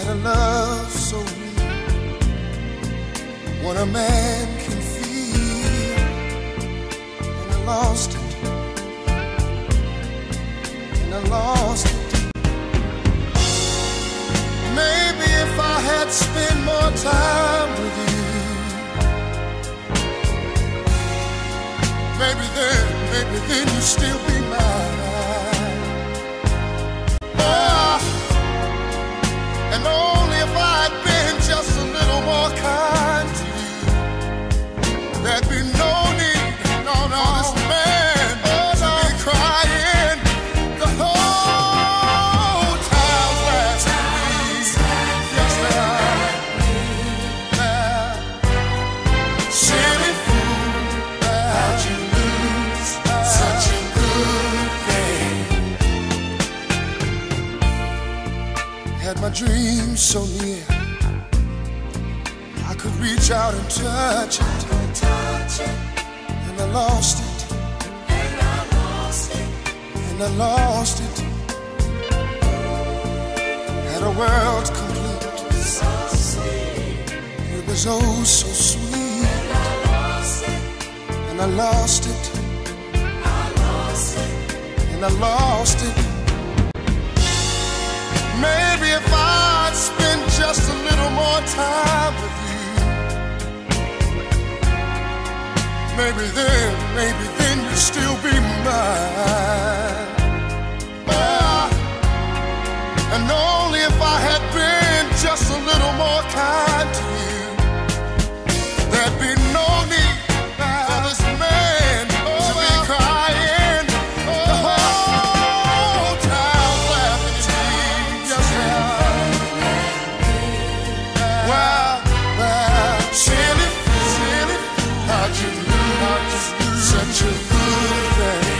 a love so real, what a man can feel, and I lost it, and I lost it. Maybe if I had spent more time with you, maybe then you'd still be mine. Oh, and only if I'd been just a little more kind to you, there'd be no need, no, for this man to be crying the whole time's lasting me. Yes, they are. Silly fool, how'd you lose such a good thing? Had my dreams so near, I could reach out and touch it, and I lost it, and I lost it. Had a world complete, it was oh so sweet, and I lost it, and I lost it. Maybe if I'd spent just a little more time with you, maybe then you'd still be mine. And only if I had been just a little more kind to you, there'd be no need for this man to be crying the whole time laughing at me. Yes, they are. Well, silly, how'd you lose such a good thing?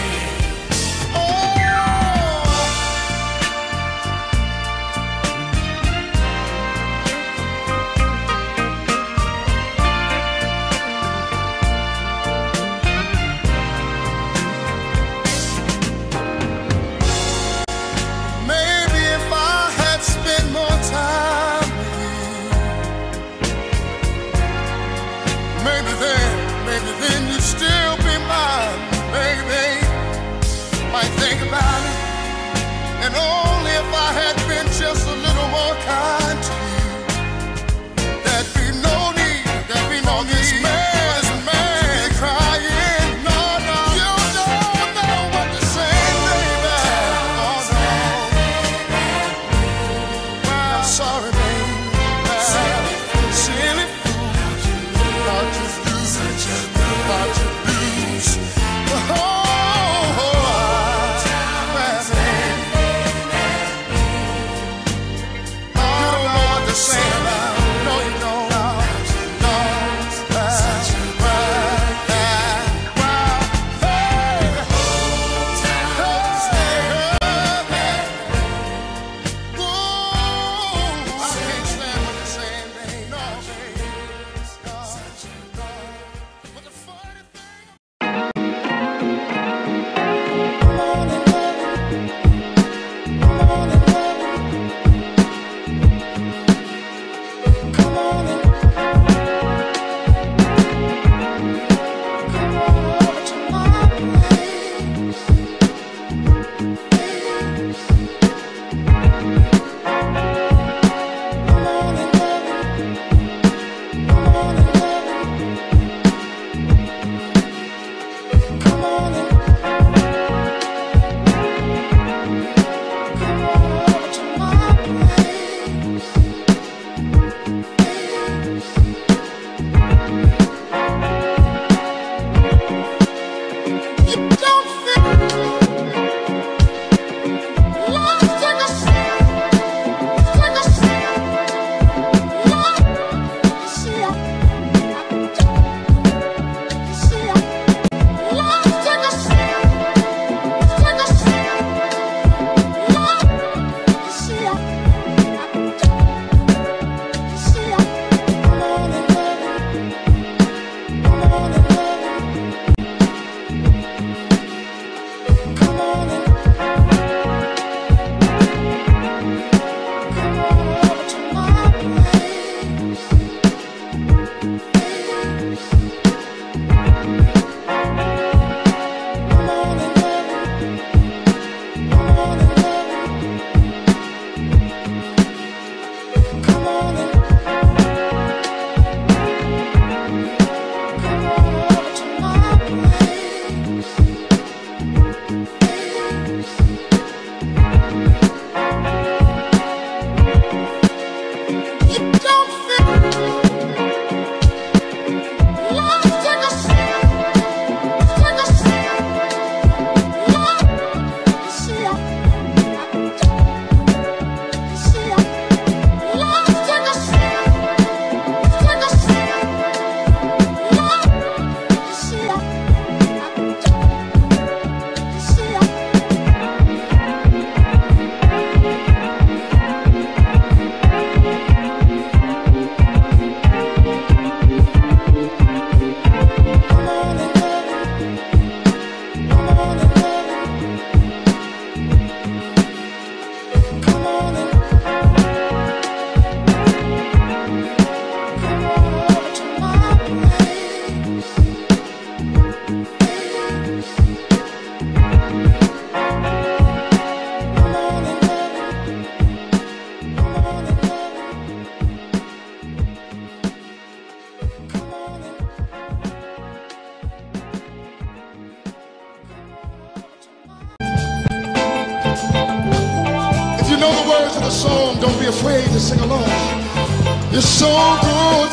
The song, don't be afraid to sing along. It's so good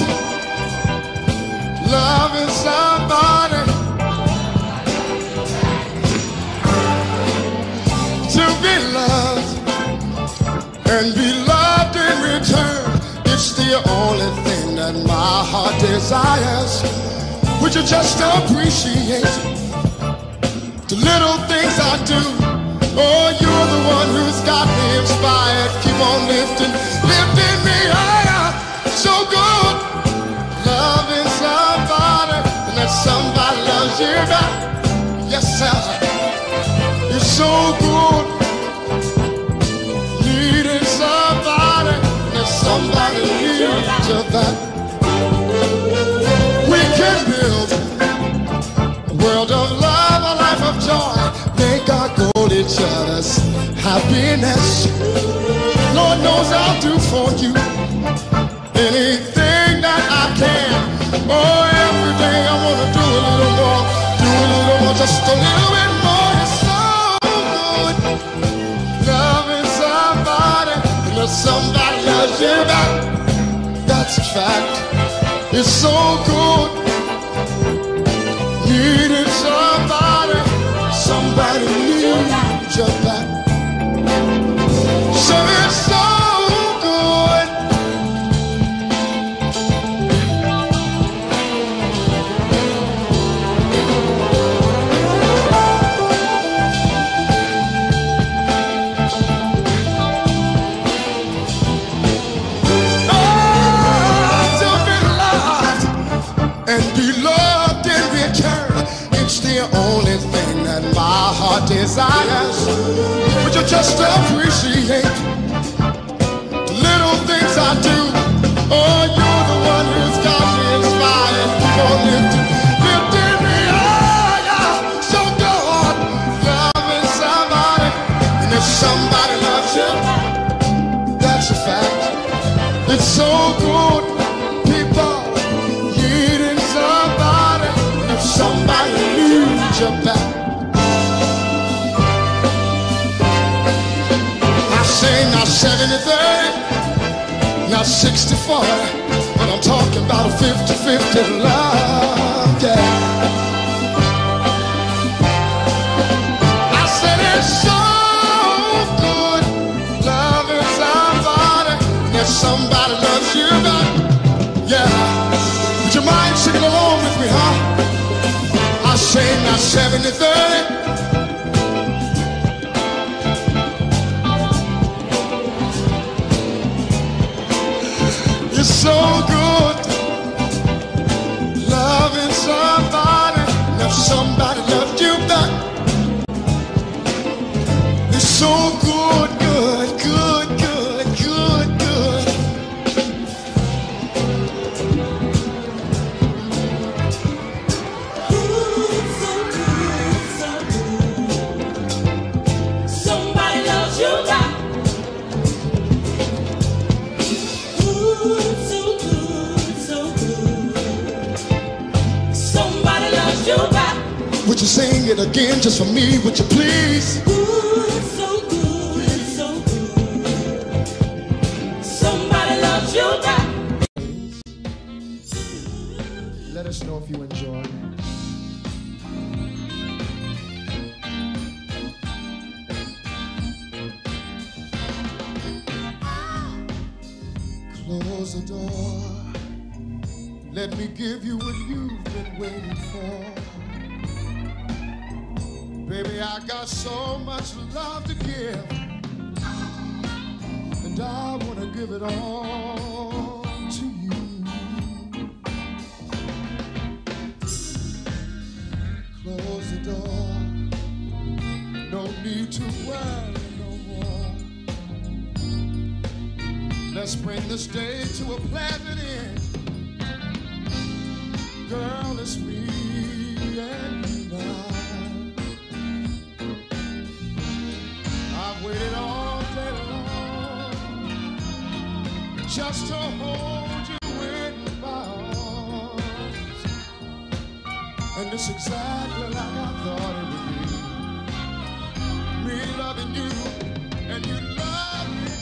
loving somebody, to be loved and be loved in return. It's the only thing that my heart desires. Would you just appreciate the little things I do? Oh, you're the one who's got me inspired. Keep on lifting me higher. So good, loving somebody, and that somebody loves you back. Yes, sir. You're so good, needing somebody, and that somebody needs you back. We can build a world of love, a life of joy. Make our goal each other's happiness. Lord knows I'll do for you anything that I can. Oh, every day I want to do a little more, just a little bit more. It's so good loving somebody, and that somebody loves you back. That's a fact. It's so good needing somebody. Somebody needs your back. So it's so good. Oh, to be loved and be loved in return. It's the only thing that my heart desires. Would you just appreciate the little things I do? Oh, you're the one who's got me inspired. Keep on lifting me higher. So good, loving somebody, and if somebody loves you, that's a fact. It's so good, people needing somebody, and if somebody needs your back. Not 70-30, not 60-40, but I'm talking about a 50-50 love, yeah. I said it's so good loving somebody, and if somebody loves you back, yeah. Would you mind singing along with me, huh? I say not 70-30. It's so good loving somebody, and if somebody loved you back, it's so good, good, good, good, good, good. Good, so good, so good. Somebody loves you back. Would you sing it again just for me, would you please? Good, so good, so good. Somebody loves you back. Let us know if you enjoy. Close the door. Let me give you what you've been waiting for. Baby, I got so much love to give, and I want to give it all to you. Close the door. No need to worry no more. Let's bring this day to a pleasant end. Girl, it's me and you now. I've waited all day long just to hold you in my arms. And it's exactly like I thought it would be. Me loving you and you loving me.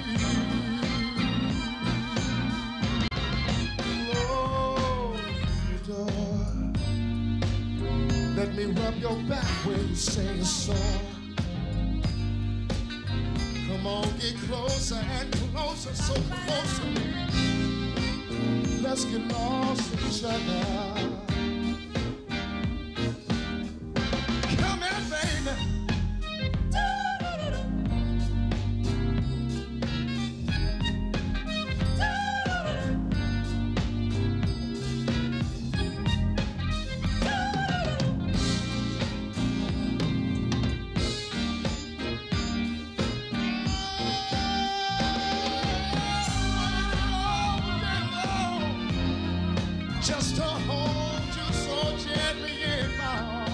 Let me rub your back when you say you're sore. Come on, get closer and closer, so close to me. Let's get lost in each other. Come here, baby. Just to hold you so gently in my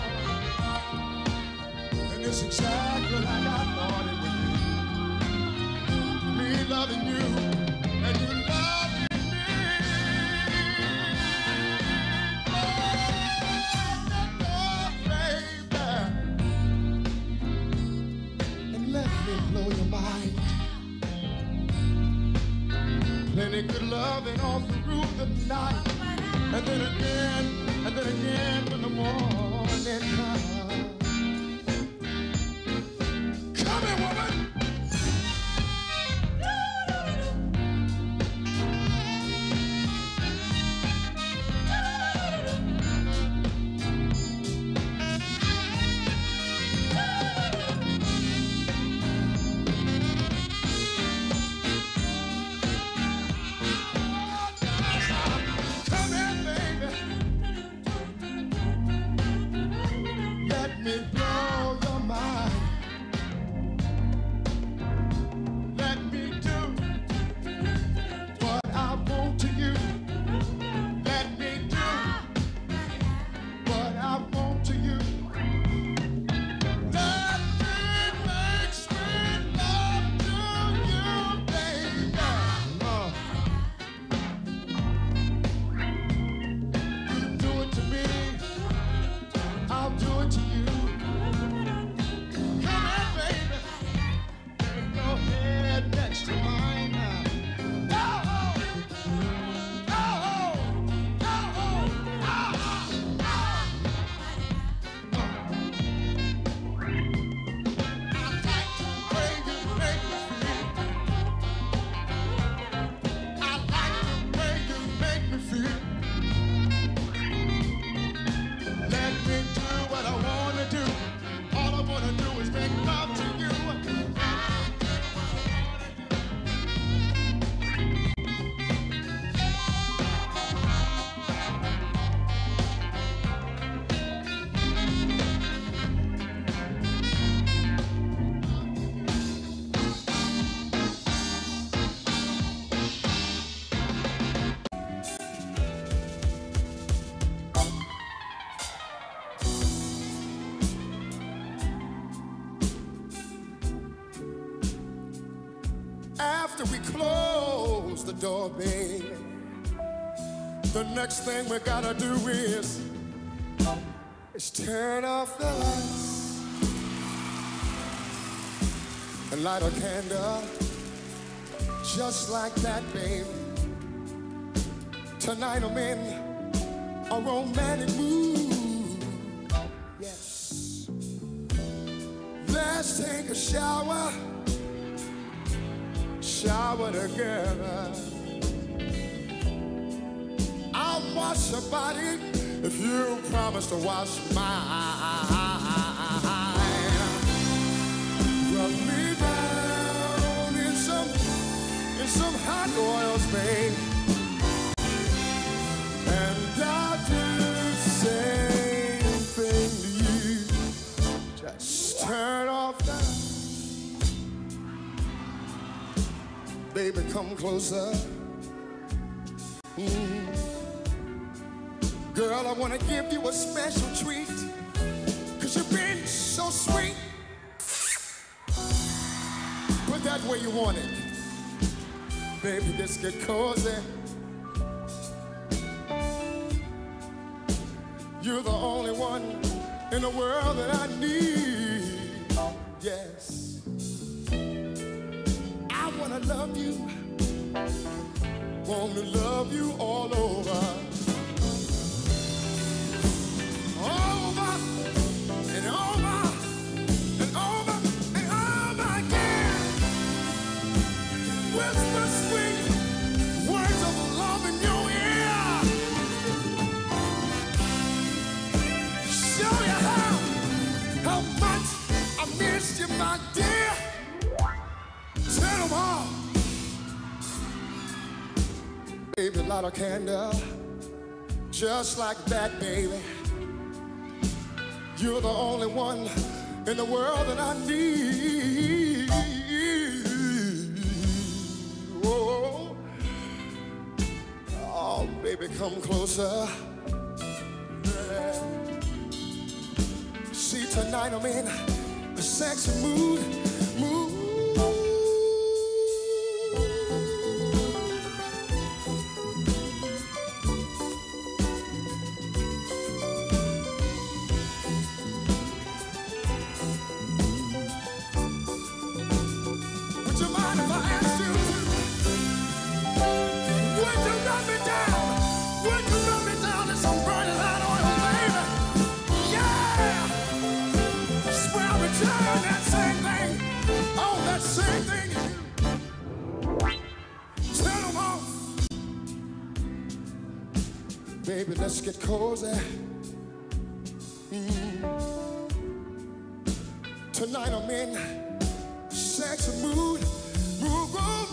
arms. And it's exactly like I thought it would be. Me loving you and you loving me. Oh, baby. And let me blow your mind. Plenty good loving all through the night. And then again when the morning comes. Come here, woman. After we close the door, baby, the next thing we gotta do is turn off the lights and light a candle just like that, baby. Tonight I'm in a romantic mood. Yes. Let's take a shower together. I'll wash your body if you promise to wash mine. Rub me down in some hot oils, babe, and I'll do the same thing to you. Just turn off the Baby, come closer. Girl, I want to give you a special treat, 'cause you've been so sweet. Put that where you want it. Baby, just get cozy. You're the only one in the world that I need. Yes. I want to love you. Want to love you all over. Over and over and over and over again. Whisper sweet words of love in your ear. Show you how much I missed you, my dear. Tell them all. Baby, light a candle, just like that, baby. You're the only one in the world that I need. Oh, oh baby, come closer. Yeah. See, tonight I'm in a sexy mood. Same thing you do. Tell them all. Baby, let's get cozy. Tonight I'm in sexy mood. Move on,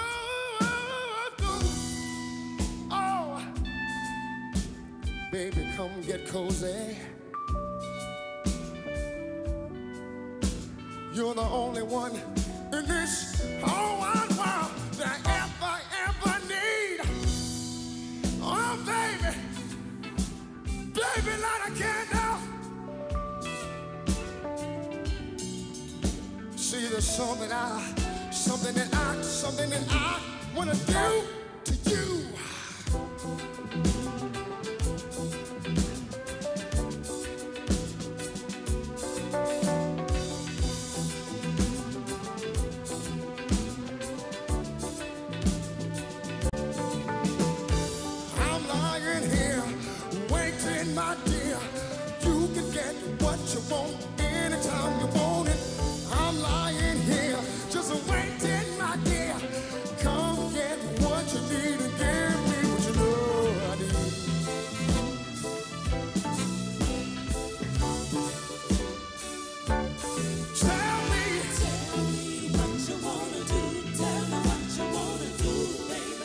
oh, baby, come get cozy. You're the only one in this whole wide world that I ever need. Oh, baby, baby, light a candle. See, there's something that I wanna do to you. My dear, you can get what you want anytime you want it. I'm lying here just waiting, my dear. Come get what you need and give me what you know I need. Tell me what you wanna do. Tell me what you wanna do, baby.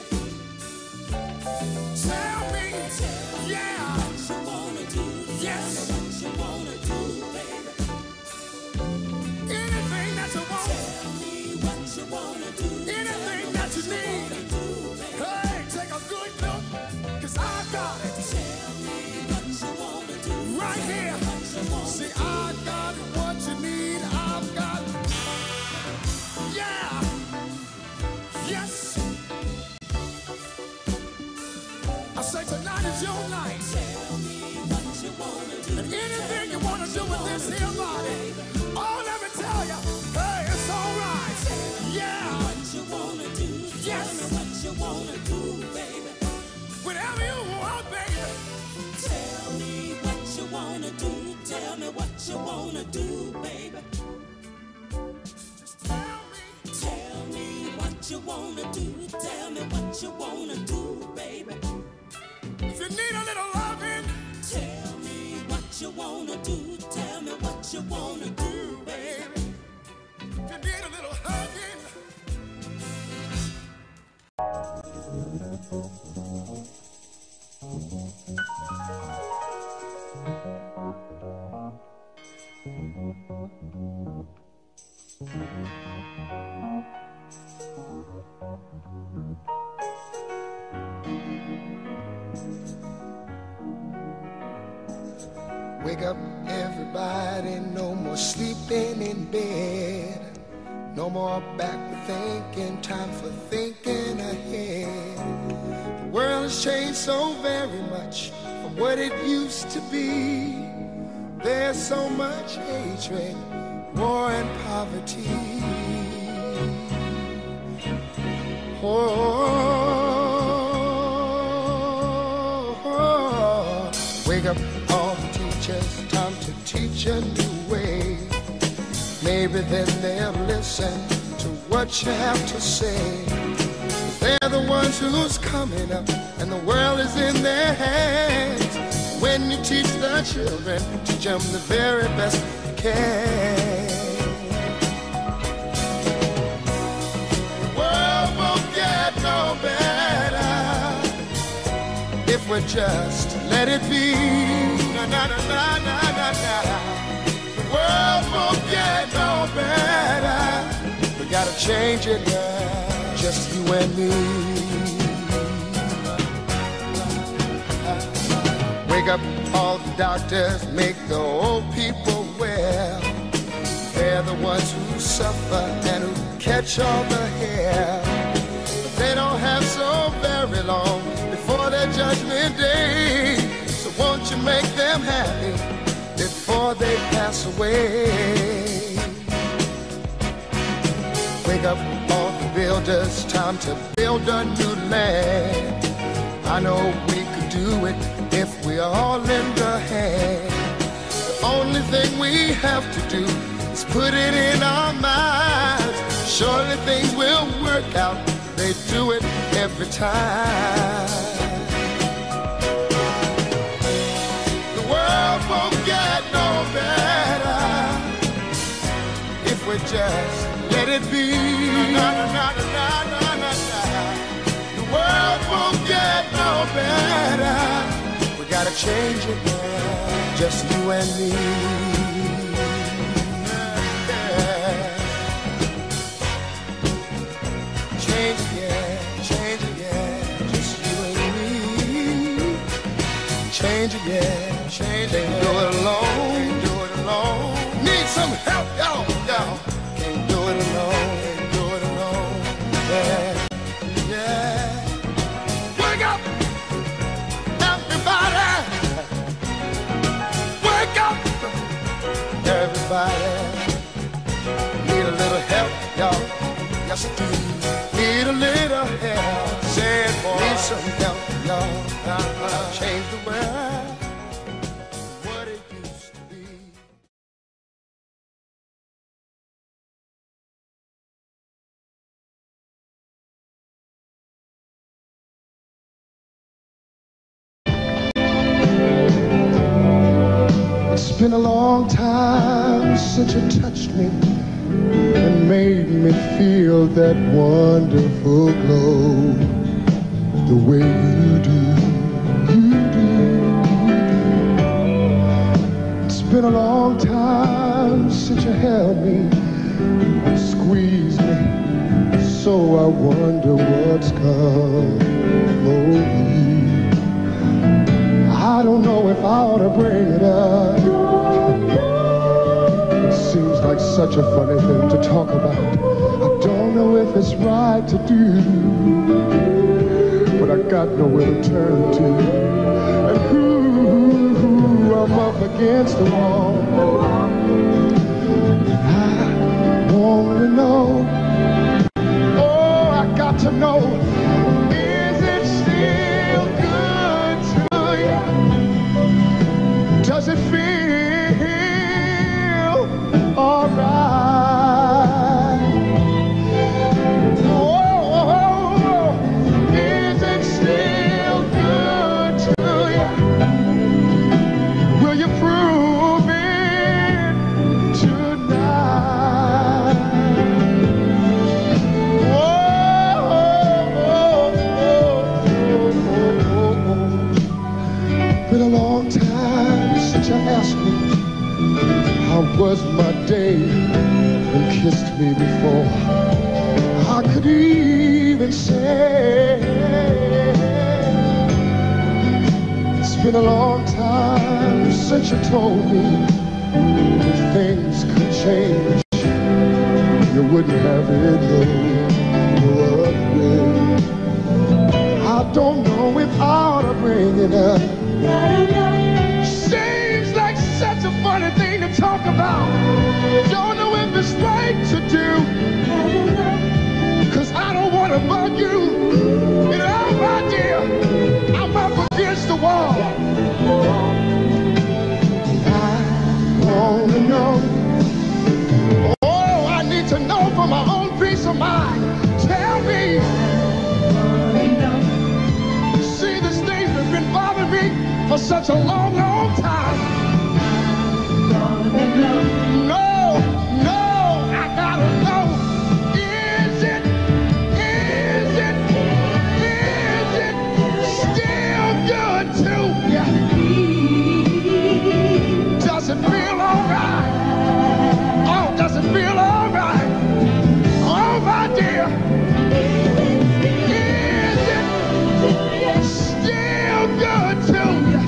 Tell me, yeah. Yes. What you wanna do, baby? Anything that you want. Tell me what you wanna do. Anything that you need. Hey, take a good look, 'cause I got it. Tell me what you wanna do. Right here. See, I got what you need. I've got. Yeah. Yes. I say tonight is your night. Tell me what you wanna do. And anything you wanna do with this here body, oh, let me tell you, hey, it's all right. Yeah. What you wanna do. Yes. Tell me what you wanna do, baby. Whatever you want, baby. Tell me what you wanna do. Tell me what you wanna do, baby. Just tell me. Tell me what you wanna do. Tell me what you wanna do, baby. If you need a little loving, tell me what you wanna do. Tell me what you wanna do, baby. If you need a little hugging. Wake up, everybody, no more sleeping in bed. No more back thinking, time for thinking ahead. The world has changed so very much from what it used to be. There's so much hatred, war and poverty. Oh, wake up all the teachers, time to teach a new way. Maybe then they'll listen to what you have to say. They're the ones who's coming up, and the world is in their hands. When you teach the children, teach them the very best you can. The world won't get no better if we just let it be. Na na na na na na na. The world won't get no better. We gotta change it, yeah, just you and me. Wake up all the doctors, make the old people well. They're the ones who suffer and who catch all the hair. But they don't have so very long before their judgment day. So won't you make them happy before they pass away? Wake up all the builders, time to build a new land. I know we could do it if we all lend a hand. The only thing we have to do is put it in our minds. Surely things will work out, they do it every time. The world won't get no better if we just let it be. Na, na, na, na, na, na, na. The world won't get no better. We gotta change it, yeah, just you and me. Yeah. Change it, yeah, just you and me. Change it, yeah, change it. Can't do it alone, can't do it alone. Need some help, y'all. Can't do it alone, can't do it alone. Yeah, yeah. Wake up, everybody. Wake up, everybody. Need a little help, y'all. Yes, I do. Need a little help. Say it, boy. Need some help, y'all. Change the world. What it used to be. It's been a long time since you touched me and made me feel that wonderful glow. The way you do. It's been a long time since you held me and squeezed me, so I wonder what's come over you. I don't know if I ought to bring it up. It seems like such a funny thing to talk about. I don't know if it's right to do, but I got nowhere to turn to. And I'm up against the wall. I want to know, oh, I got to know, is it still good to you? Does it feel alright? Oh, is it still good to you? Will you prove it tonight? Been a long time since you asked me how was my day and kissed me before I could even say. It's been a long time since since you told me things could change, you wouldn't have it no other way. I don't know if I ought to bring it up. Seems like such a funny thing to talk about. Don't know if it's right to do, 'cause I don't want to bug you. You know, my dear, I'm up against the wall. I want to know. Oh, I need to know for my own peace of mind. Tell me. See, this thing has been bothering me for such a long, long time. No, I gotta know. Is it still good to you? Does it feel alright? Oh, does it feel alright? Oh, my dear. Is it still good to you?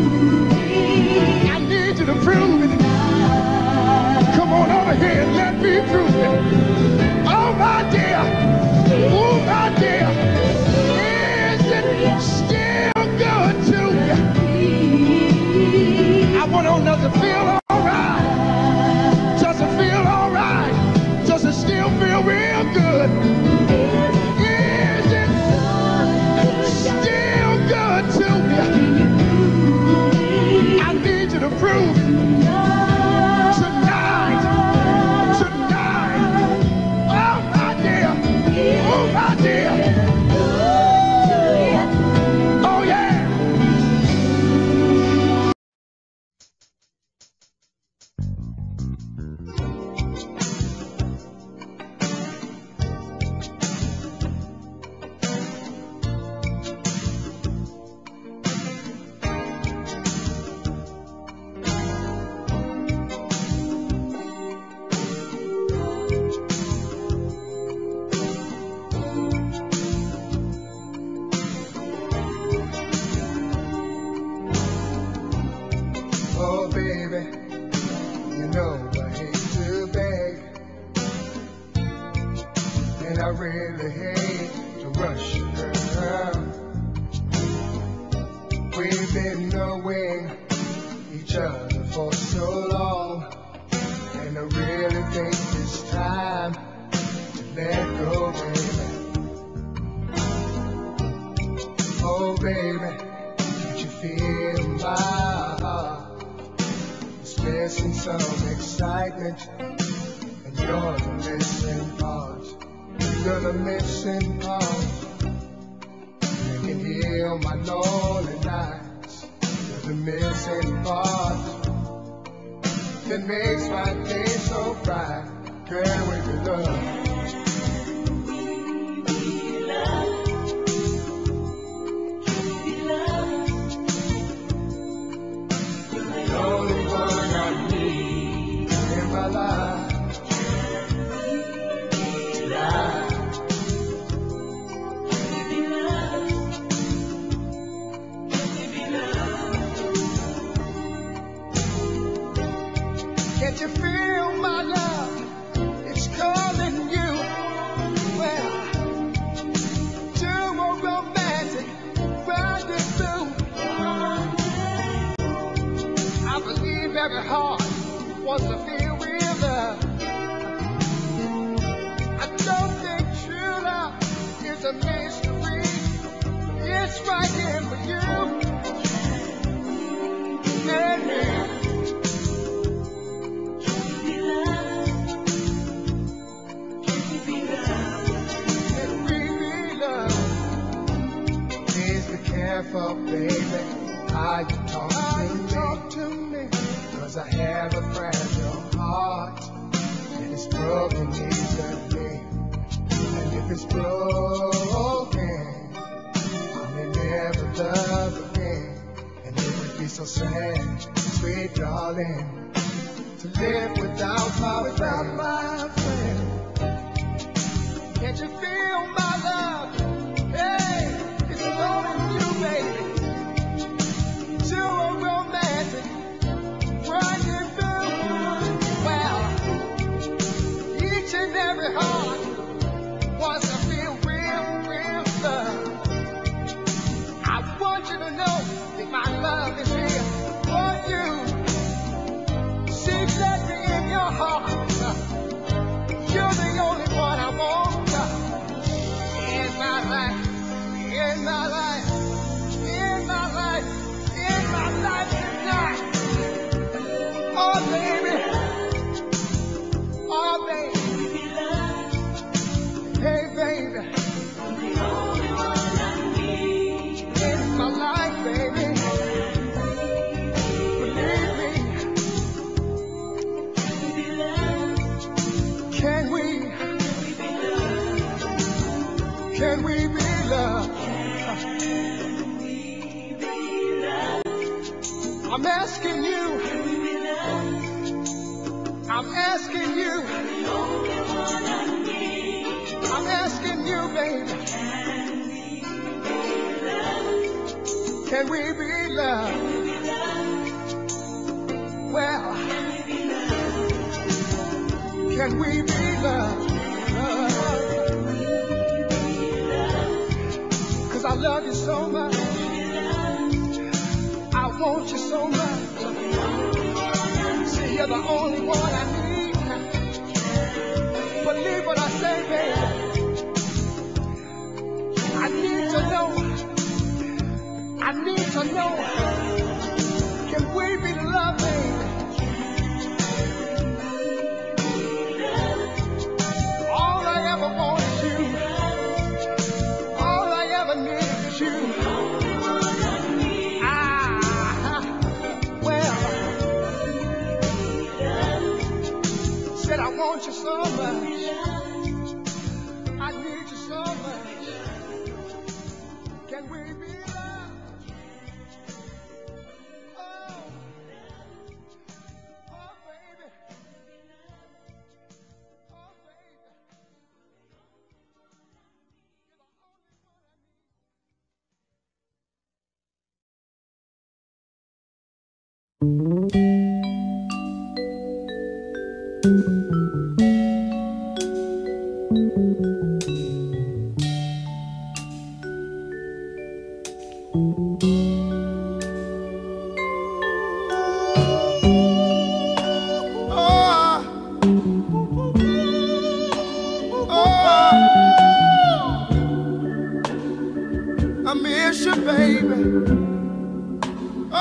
I need you to prove it. Come on over here and let me prove it. Oh, my dear. Oh, my dear. Is it still good to you? I want to know, does it feel alright? Does it feel alright? Does it still feel real good? Is it still good to you? I need you to prove it. Tonight. Oh, my dear. Oh, my dear. Oh, yeah. Oh, baby, you know I hate to beg, and I really hate to rush you, girl. We've been knowing each other for so long, and I really think it's time to let go, baby. Oh, baby, can't you feel my heart? Missing some excitement, and you're the missing part. You're the missing part. You can heal my lonely nights. You're the missing part that makes my day so bright. Girl, we be love. Can't you feel my love? It's calling you. Well, to a romantic rendezvous. I believe every heart wants to feel real love. I don't think true love is a mystery. It's right here for you and me. Careful, baby, how you talk to me, 'cause I have a fragile heart, and it's broken easily, and if it's broken, I may never love again, and it would be so sad, sweet darling, to live without my friend. Can't you feel my love? Hey, it's only you, baby. To a romantic Can we be loved? I'm asking you. I'm asking you. I'm asking you, baby. Can we be loved? Well, can we be loved? Cause I love you so much. I want you so much. See, you're the only one I need. Believe what I say, baby. I need to know. I need to know. Can we be loved, baby? All I ever want is you. All I ever need is you. Said I want you so much. I need you so much. Can we be loved? Oh, oh baby. Oh baby. I miss you, baby. Oh,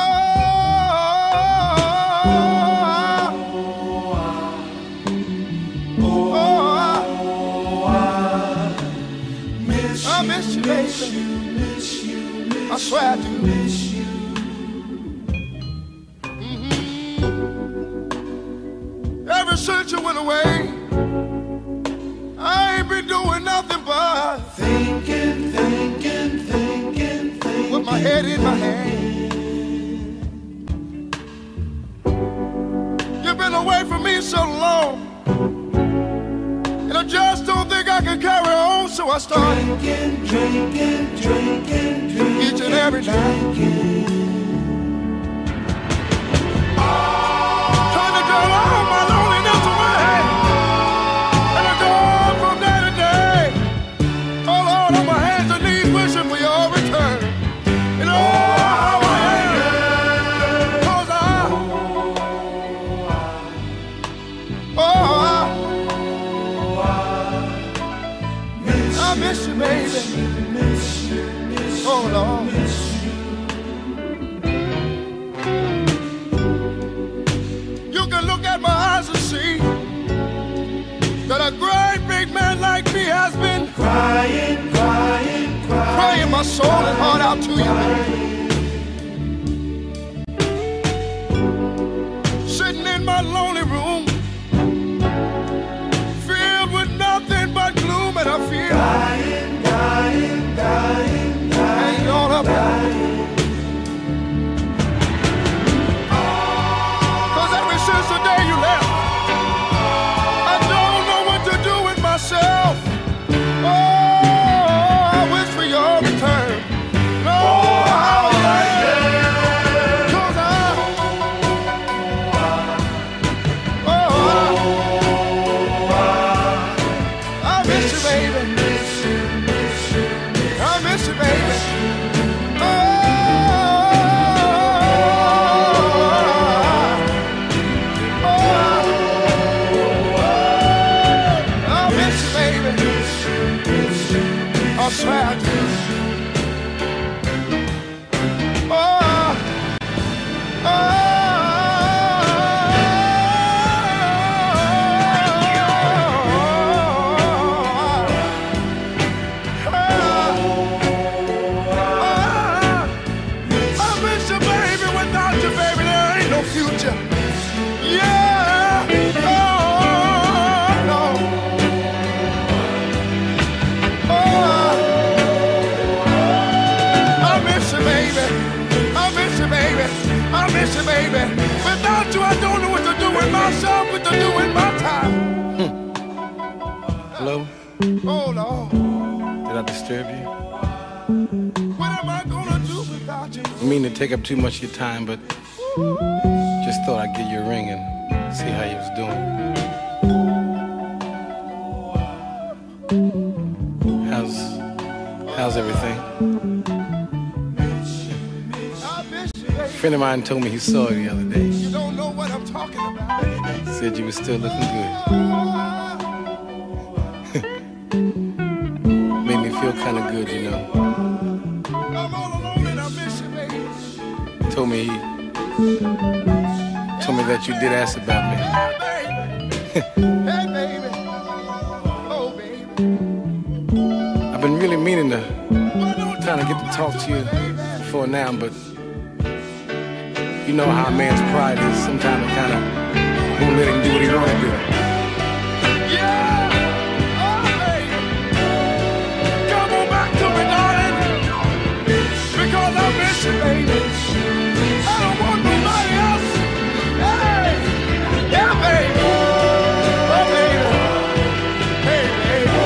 I miss you, baby. I swear I do. Ever since you went away, I ain't been doing nothing but thinking, with my head in my hand. You've been away from me so long, and I just don't think I can carry on, so I start drinking each and every night. Trying to drown all my loneliness away, and I go on from day to day. Oh Lord, on my hands and knees wishing for your return. And oh, how I am, 'cause I miss you, baby. Oh Lord. You can look at my eyes and see that a great big man like me has been crying my soul and heart out to you. Sitting in my lonely room, filled with nothing but gloom, and I feel hanging on up. 'Cause ever since the day you left, I don't know what to do with myself. Oh, I wish for your return. Oh, I swear I do. Oh, oh, I miss you, baby. Without you, baby, there ain't no future. Yeah. Oh, no. I miss you, baby. I miss you, baby. I miss you, baby. Without you, I don't know what to do with myself, what to do with my time. Hello? Oh, Lord. Did I disturb you? What am I gonna do without you? I mean to take up too much of your time, but just thought I'd give you a ring and see how you was doing. How's everything? I miss you, baby. A friend of mine told me he saw you the other day. You don't know what I'm talking about. Said you were still looking good. Made me feel kind of good, you know. I'm all alone and I miss you, baby. Told me that you did ask about me. Hey, baby. Hey, baby. Oh, baby. I've been really meaning to kind of get to talk to you before now, but you know how a man's pride is. Sometimes it kind of won't let him do what he wants to do. Yeah! Oh, baby. Come on back to me, darling. Because I miss you, baby. I don't want nobody else. Hey! Yeah, baby. Oh, baby. Hey, baby.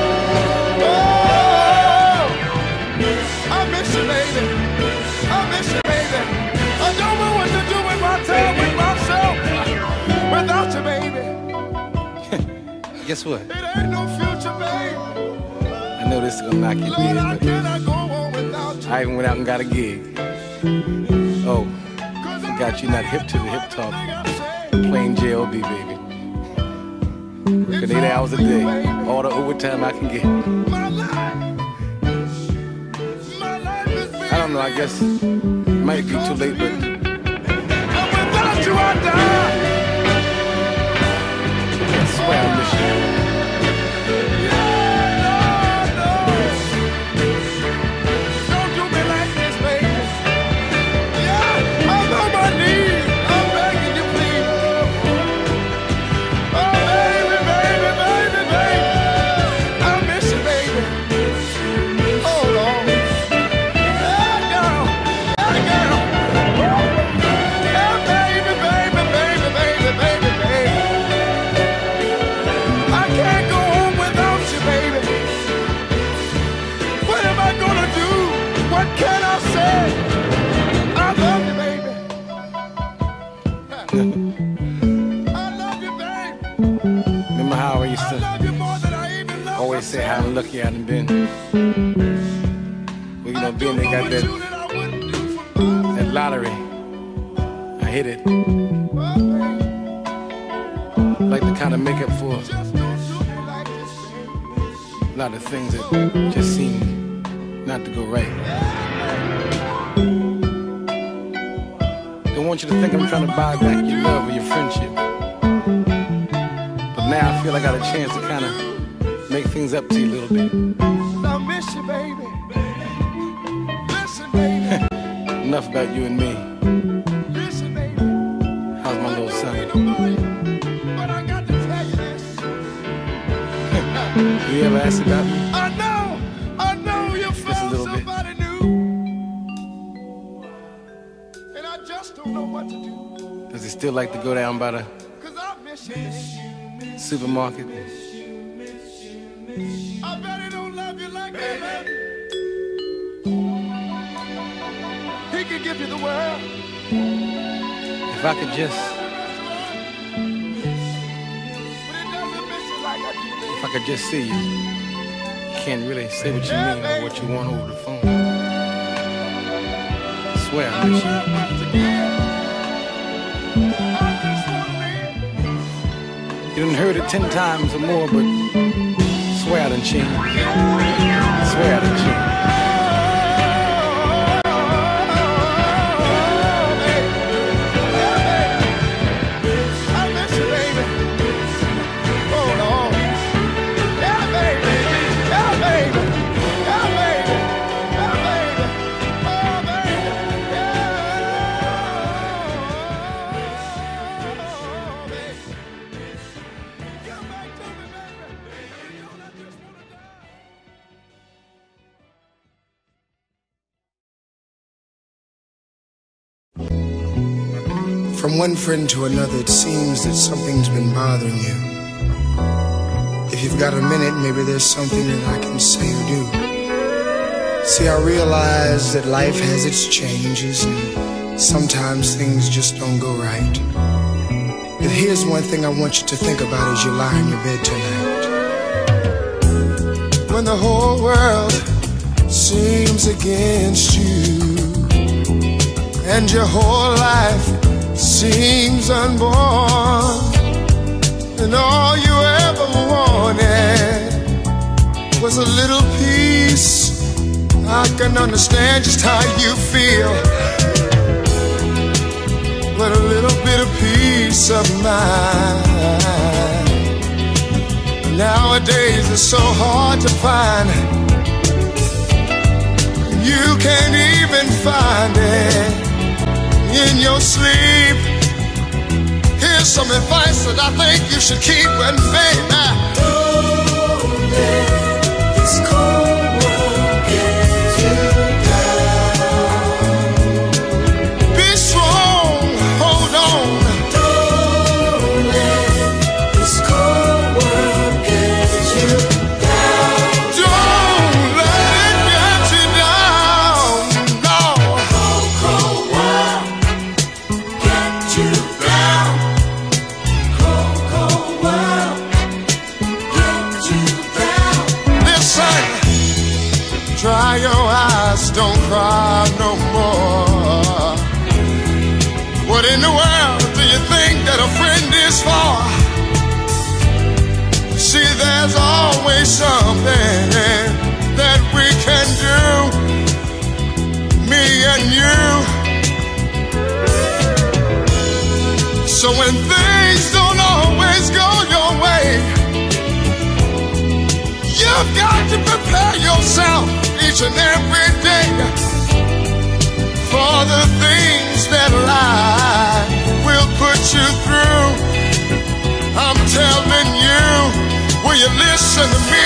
Oh! I miss you, baby. I miss you, baby. I don't know what to do with my time, with myself, without you, baby. Guess what? It ain't no future, baby. I know this is gonna knock you Lord, dead, I but cannot go on without you. I even went out and got a gig. Oh, forgot you're not hip to the hip talk. Plain J.O.B., baby. Working 8 hours a day. All the overtime I can get. My life is being I don't know, I guess it might be too late, but and without you, I die. I swear I miss you. Yeah, no, no. Don't do me like this, baby. Yeah, I'm on my knees. I'm begging you, please. Oh, baby, baby, baby, baby. I miss you, baby. Oh, Lord. Yeah, girl. Yeah, girl. Yeah, baby, baby, baby, baby, baby, baby. I can't go home without you, baby. What am I gonna do? What can I say? I love you, baby. I love you, baby. Remember how I used I to love you more than I even love always say how myself. lucky I done been? Well, you know, I being do they got more that, with you than I wouldn't do for myself. that lottery, I hit it. Oh, baby, Like to kind of make up for just don't do me like this, baby. a lot of things that just seem not to go right. Don't want you to think I'm trying to buy back your love or your friendship. But now I feel I got a chance to kind of make things up to you a little bit. I miss you, baby. Listen, baby. Enough about you and me. Listen, baby. How's my little son? But I got to tell you this. Do you ever ask about me? I know you found little bit. somebody new. And I just don't know what to do. Does he still like to go down by the 'Cause I miss you, baby. supermarket? I bet he don't love you like that, baby. He could give you the world. If I could just, But he doesn't miss you like I do, baby. if I could just see you. You can't really say what you mean or what you want over the phone. I swear I I miss don't you. have much to give. I just wanna live. You done heard it 10 times or more, but swear I done changed. Swear I From one friend to another, it seems that something's been bothering you. If you've got a minute, maybe there's something that I can say or do. See, I realize that life has its changes and sometimes things just don't go right. But here's one thing I want you to think about as you lie in your bed tonight. When the whole world seems against you and your whole life seems unborn, and all you ever wanted was a little peace, I can understand just how you feel. But a little bit of peace of mind nowadays is so hard to find. You can't even find it in your sleep. Here's some advice that I think you should keep. And baby, don't let this cold world get you down. Be strong, hold on. Don't let this cold world get you down. Don't let it get you down. No. Cold, cold world get you down. Cold, cold world get you down. Listen, dry your eyes, don't cry no more. What in the world do you think that a friend is for? See, there's always something that we can do, me and you. So when things don't always go your way, you've got to prepare yourself each and every day for the things that life will put you through. I'm telling you, will you listen to me?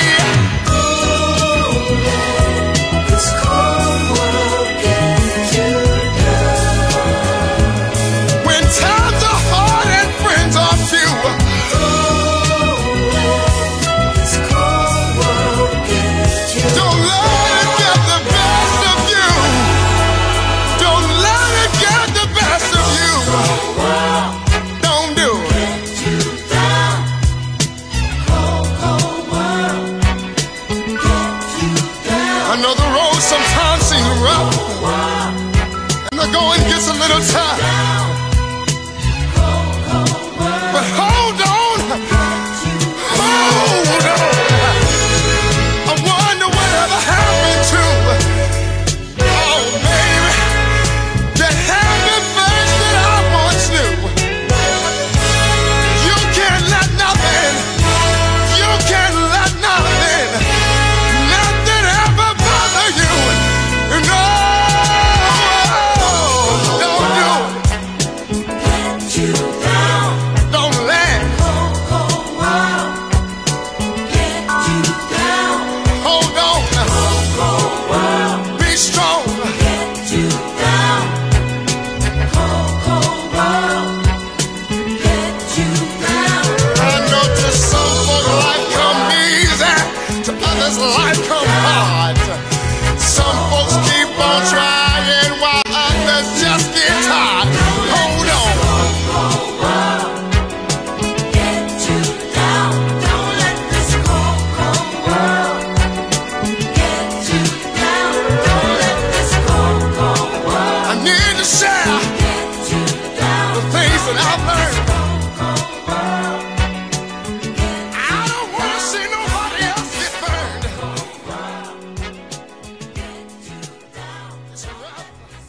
This cold world gets you down. When times are hard and friends are few, this cold world gets you down. Don't let it get the best of you. Don't let it get the best of you. Don't do it. I know the road sometimes seems rough, and the going gets a little tough. But hold on, hold on. I wonder whatever happened to, oh baby, that happy face that I once knew. You can't let nothing, you can't let nothing, nothing ever bother you. No, don't do it. Get you down. Don't let cold, cold world get you down. Hold on. Cold, cold world. Be strong. Get you down. Cold, cold world get you down. I know to some folks life come easy, to others life come hard. Some folks keep on trying while others just get tired. Hold on. Cold world get you down. Don't let this cold, cold world get you down. Don't let this cold, cold world. I need to share the things that I've learned. I don't want to see nobody else get burned. It's rough.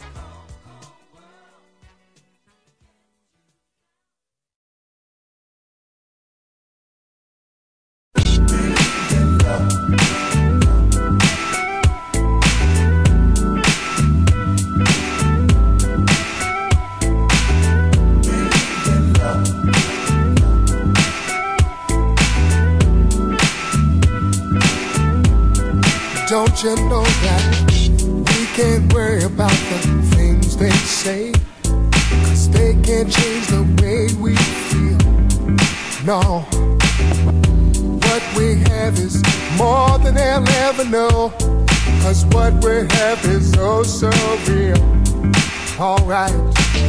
Don't you know that we can't worry about the things they say? 'Cause they can't change the way we feel. No, what we have is more than they'll ever know. 'Cause what we have is oh so real. Alright,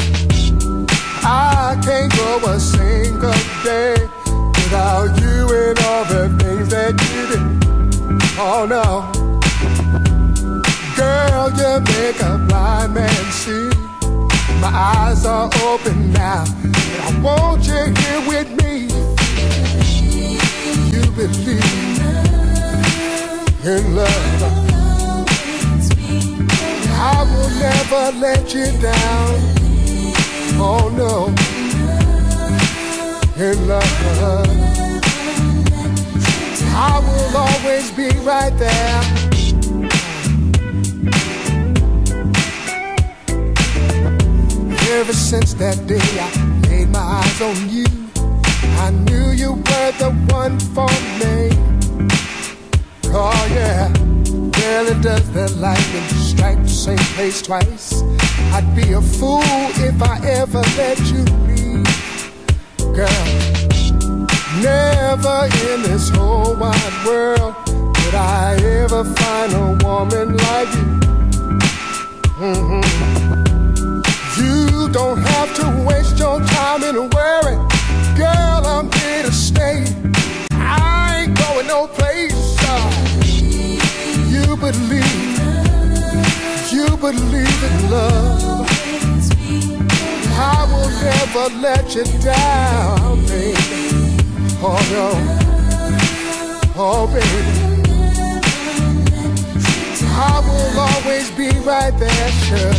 I can't go a single day without you and all the things that you do. Oh no, girl, you make a blind man see. My eyes are open now, and I want you here with me. You believe in love. I will never let you down. Oh no, in love, I will always be right there. Ever since that day I laid my eyes on you, I knew you were the one for me. Oh yeah, barely does the lightning strike the same place twice. I'd be a fool if I ever let you leave. Girl, never in this whole wide world could I ever find a woman like you. You don't have to waste your time in a worry. Girl, I'm here to stay. I ain't going no place. You believe in love. I will never let you down, baby. Oh no, oh baby, I will always be right there, sure.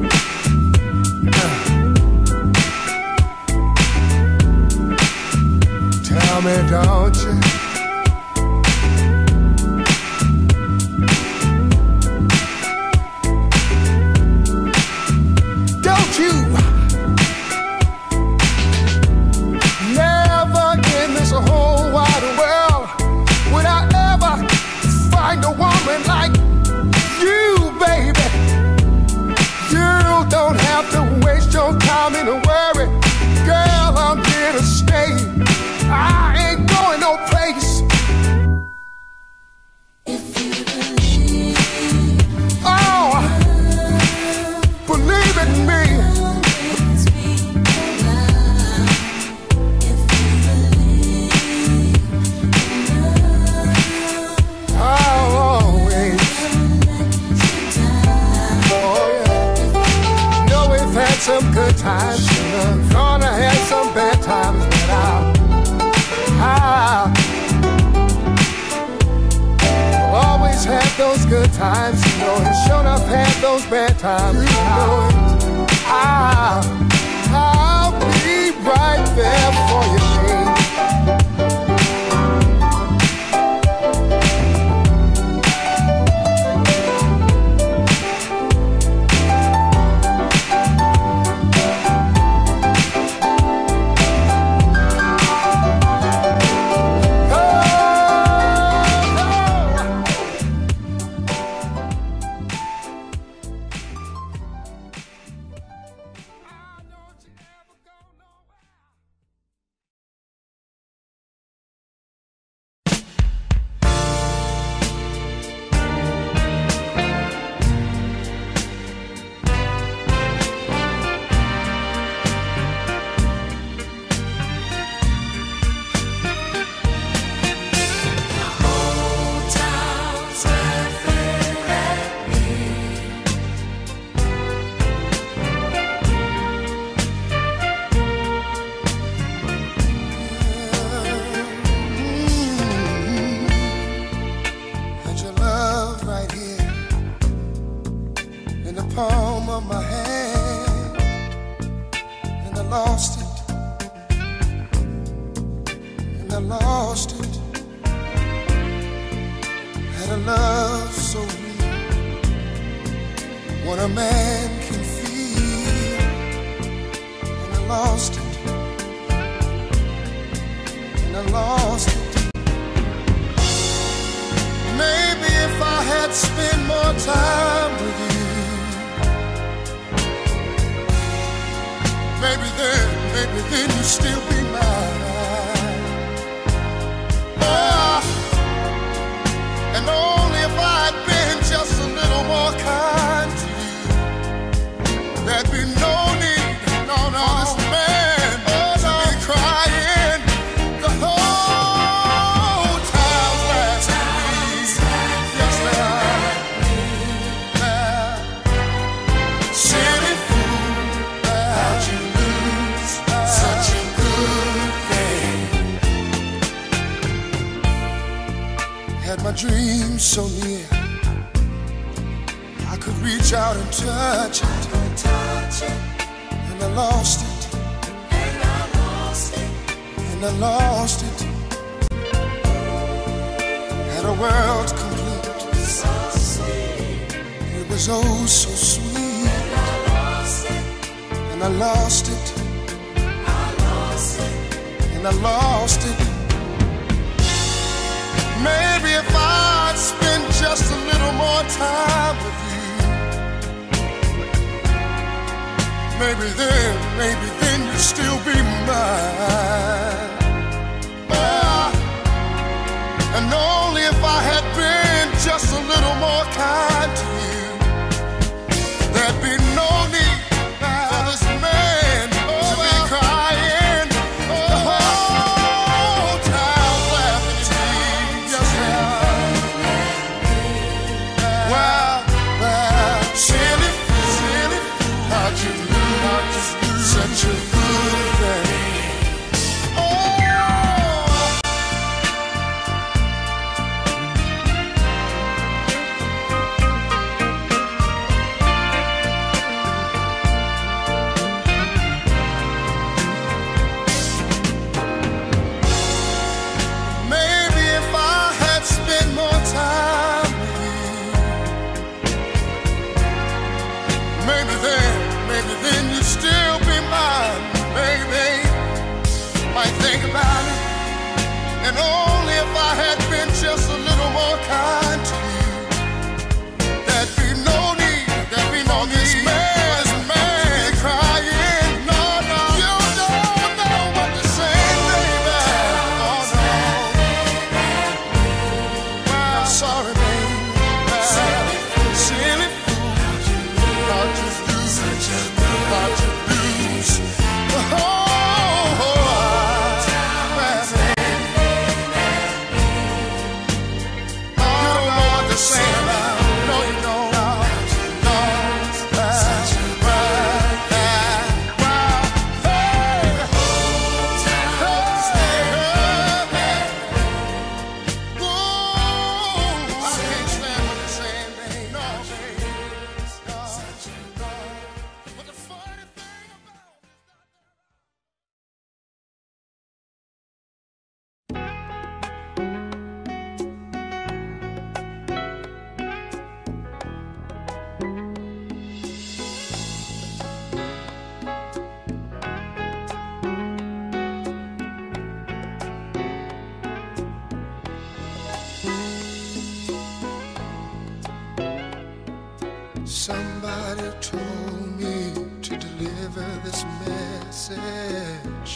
Tell me, don't you? Don't you? Never in this whole wide world would I ever find a woman like you, baby. You don't have to waste your time in a worry. Girl, I'm here to stay. I ain't going no place. If you believe, oh, believe in me. if you believe, I'll always. Oh yeah. Know we've had some good times, gonna have some bad times, but I'll always have those good times, you know, and sure enough had those bad times, you know it. I'll be right there for you, baby. Palm of my hand, and I lost it, and I lost it. Had a love so real, what a man can feel, and I lost it, and I lost it. Maybe if I had spent more time with you, maybe maybe then you still be mine. Oh, and only if I'd been just a little more kind to you, there'd be no need, no, for this man to be crying the whole time's laughing at me. Yes, they are. Silly fool, how'd you lose such a good thing? Had my dreams so near, I could reach out and touch it, and I lost it, and I lost it. Had a world complete, it was oh so sweet, and I lost it, and I lost it. Maybe if I'd spend just a little more time with you, maybe then you'd still be mine. And only if I had been just a little more kind to you, there'd be no need for this man to be crying the whole time laughing at me. Yes, they are. Well, silly fool, how'd you lose such a good thing? Maybe if I had spent more time with you, maybe then you'd still be mine. Maybe, might think about it. And only if I had been just a little more kind to you, there'd be no need for this man crying. No, you don't know what to say, baby. Oh, no. I'm sorry, baby. Silly fool, how'd you lose the whole time? You don't know what to say about it. No, you don't. Somebody told me to deliver this message.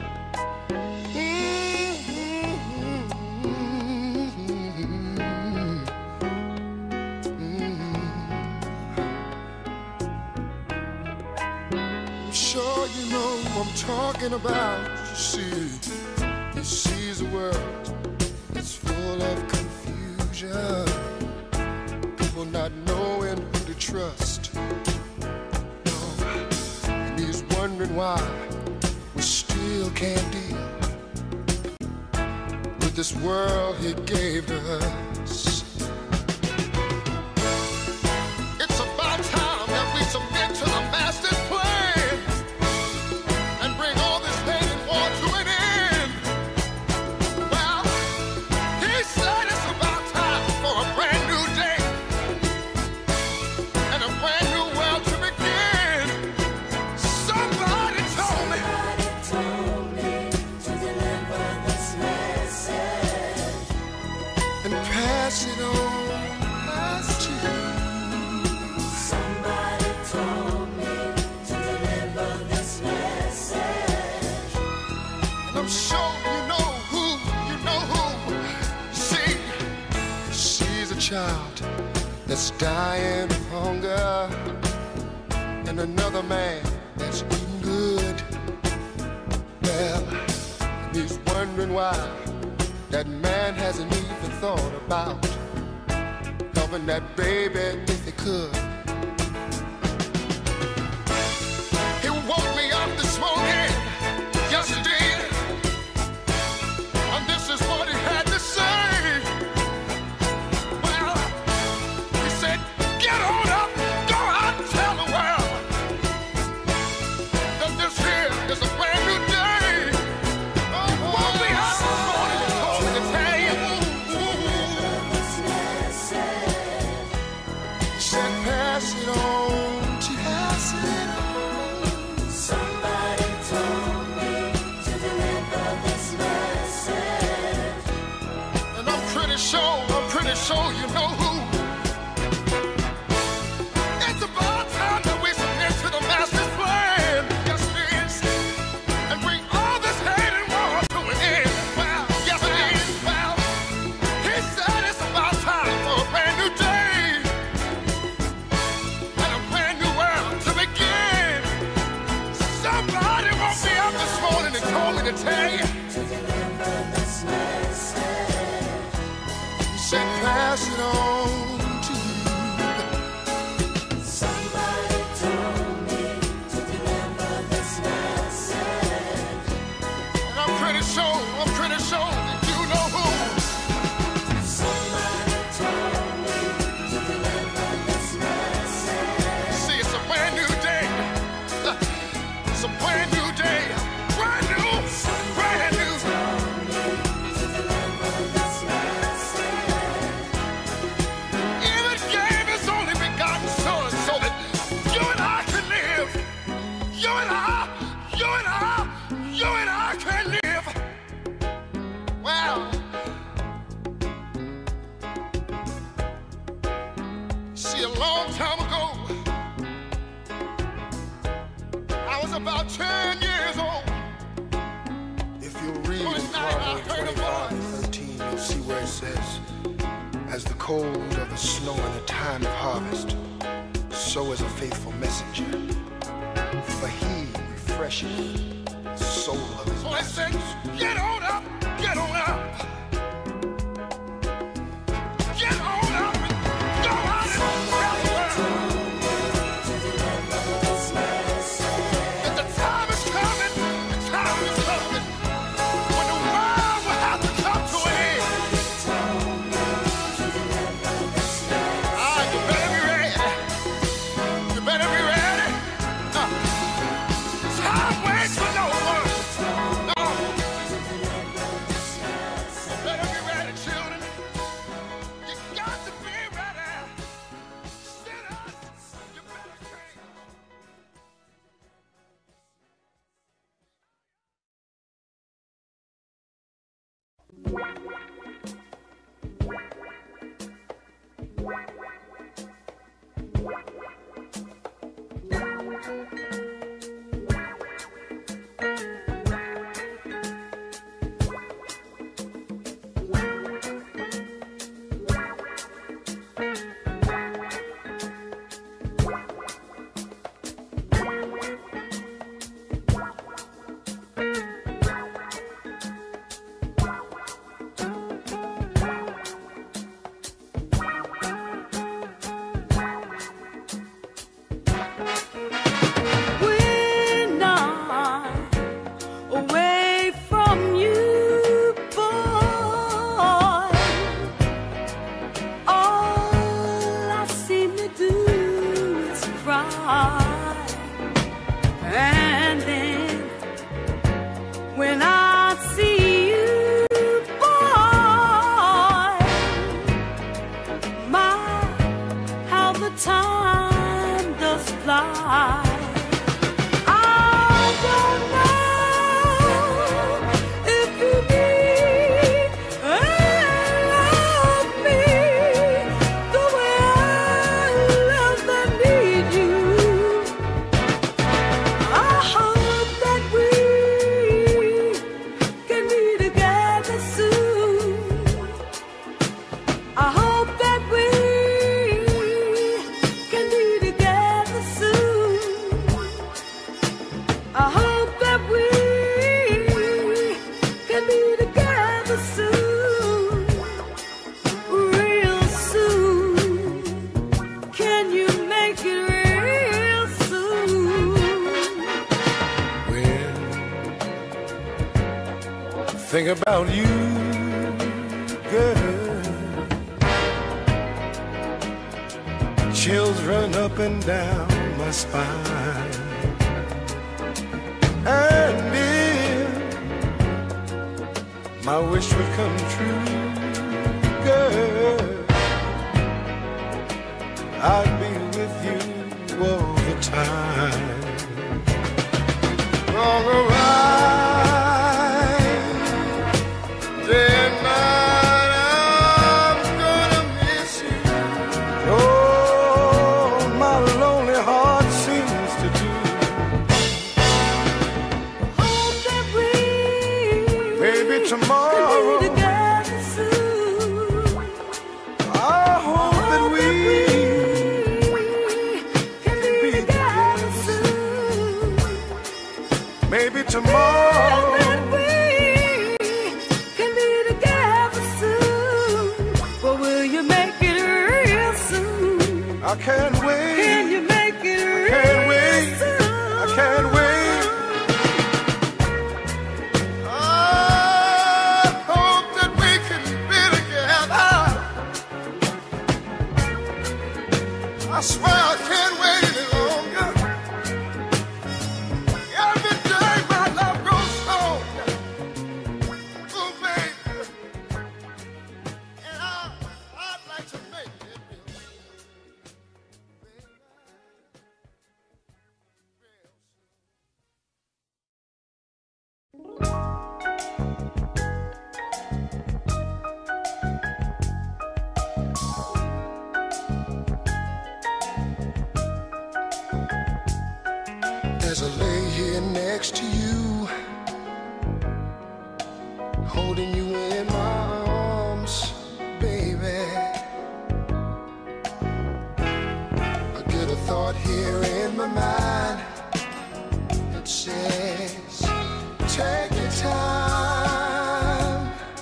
I'm sure you know who I'm talking about. You see, he sees the world, it's full of confusion. People not knowing who to trust. No. And he's wondering why we still can't deal with this world he gave to us. It's about time that we submit to the master's plan and bring all this hate and war to an end. Well, he said it's about time for a brand new day and a brand new world to begin. Somebody told me to deliver this message and pass it that's dying of hunger, and another man that's eating good. Well, and he's wondering why that man hasn't even thought about helping that baby if he could. He woke me up this morning, yes he did, and this is what he had to say. Well, he said, get on up, go out and tell the world that this here is a brand new day. Woke me up this morning and told me to tell you. Said pass it on to pass it on. Somebody told me to deliver this message. And I'm pretty sure you know who. It's about time that we submit to the master's plan. Yes, it is. And bring all this hate and war to an end. Well, yes, it is. Well, he said it's about time for a brand new day and a brand new world to begin. Somebody woke me up this morning and told me to tell you. To deliver this message. He said pass it on to you. Somebody told me to deliver this message. And I'm pretty sure that you know who. Somebody told me to deliver this message. See, it's a brand new day. It's a brand new day. Brand new. Brand new. To deliver this message. Even gave his only begotten son so that you and I can live. You and I can live. Well, see, a long time ago, I was about 10 years old. If you read in One night I Proverbs heard a 25 and voice. 13, you'll see where it says, as the cold of the snow in the time of harvest, so is a faithful messenger. For he refresheth the soul of his So I said, messengers. get on up, get on up. Get on up and go out and tell the world To deliver this message. that the time is coming, the time is coming, when the world will have to come to an end. To deliver this message. Ah, you better be ready. You better be ready. Time waits for no one. No. You better be ready, children. You got to be ready. Sinners, you better came. When I'm away from you, boy, all I seem to do is cry. And then when I see you, boy, my, how the time does fly. I don't know if you need and love me the way I love and need you. I hope that we can be together soon. I hope that we think about you, girl. Chills run up and down my spine. And if my wish would come true, girl, I'd be with you all the time. All right, day and night, I'm gonna miss you. Oh, my lonely heart seems to do. Hope that we Maybe tomorrow can be together soon. I hope that we can be together soon. maybe tomorrow That we can be together soon. But will you make it real soon? I can't wait. Can you make it real Can't wait. soon? I can't wait. I hope that we can be together. I swear I can't wait any longer. Every day my love grows stronger. Oh, baby. And I'd like to make it real. As I lay here next to you, holding you in my arms, baby, I get a thought here in my mind that says, take your time.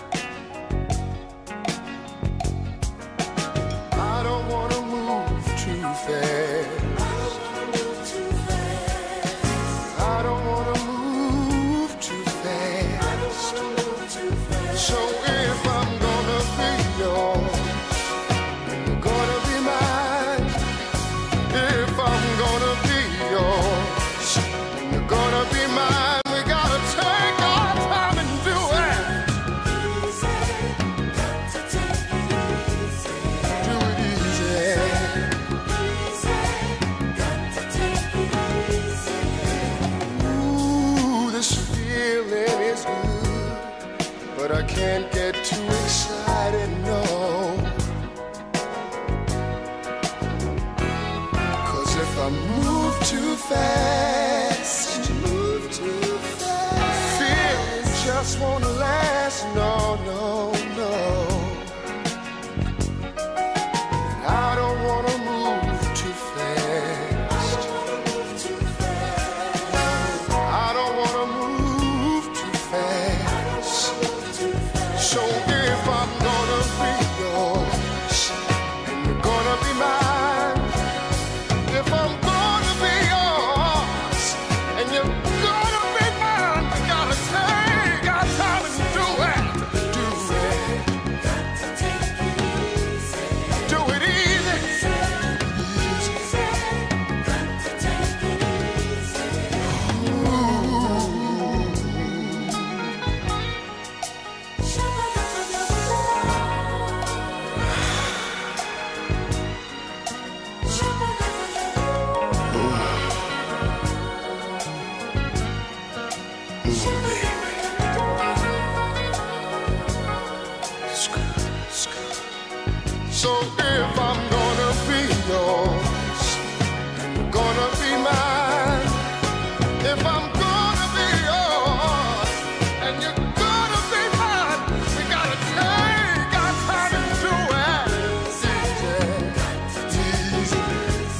I don't want to move too fast. I don't wanna move too fast. So if I'm gonna be yours, then you're gonna be mine. If I'm gonna be yours, then you're gonna be mine. We gotta take our time and do it. Do it easy. Ooh, this feeling is good, but I can't get too excited, no. 'Cause if I move too fast, feelings just won't last, no, no, no. I don't wanna move too fast. I don't wanna move too fast. So if I'm gonna be yours, and you're gonna be mine. If I'm gonna be yours, and you're gonna be mine, we gotta take our time and do it. Do it. Do it easy. So if I'm gonna be yours, and you're gonna be mine. If I'm gonna be yours, and you're gonna be mine, we gotta take our time and do it. Easy, easy.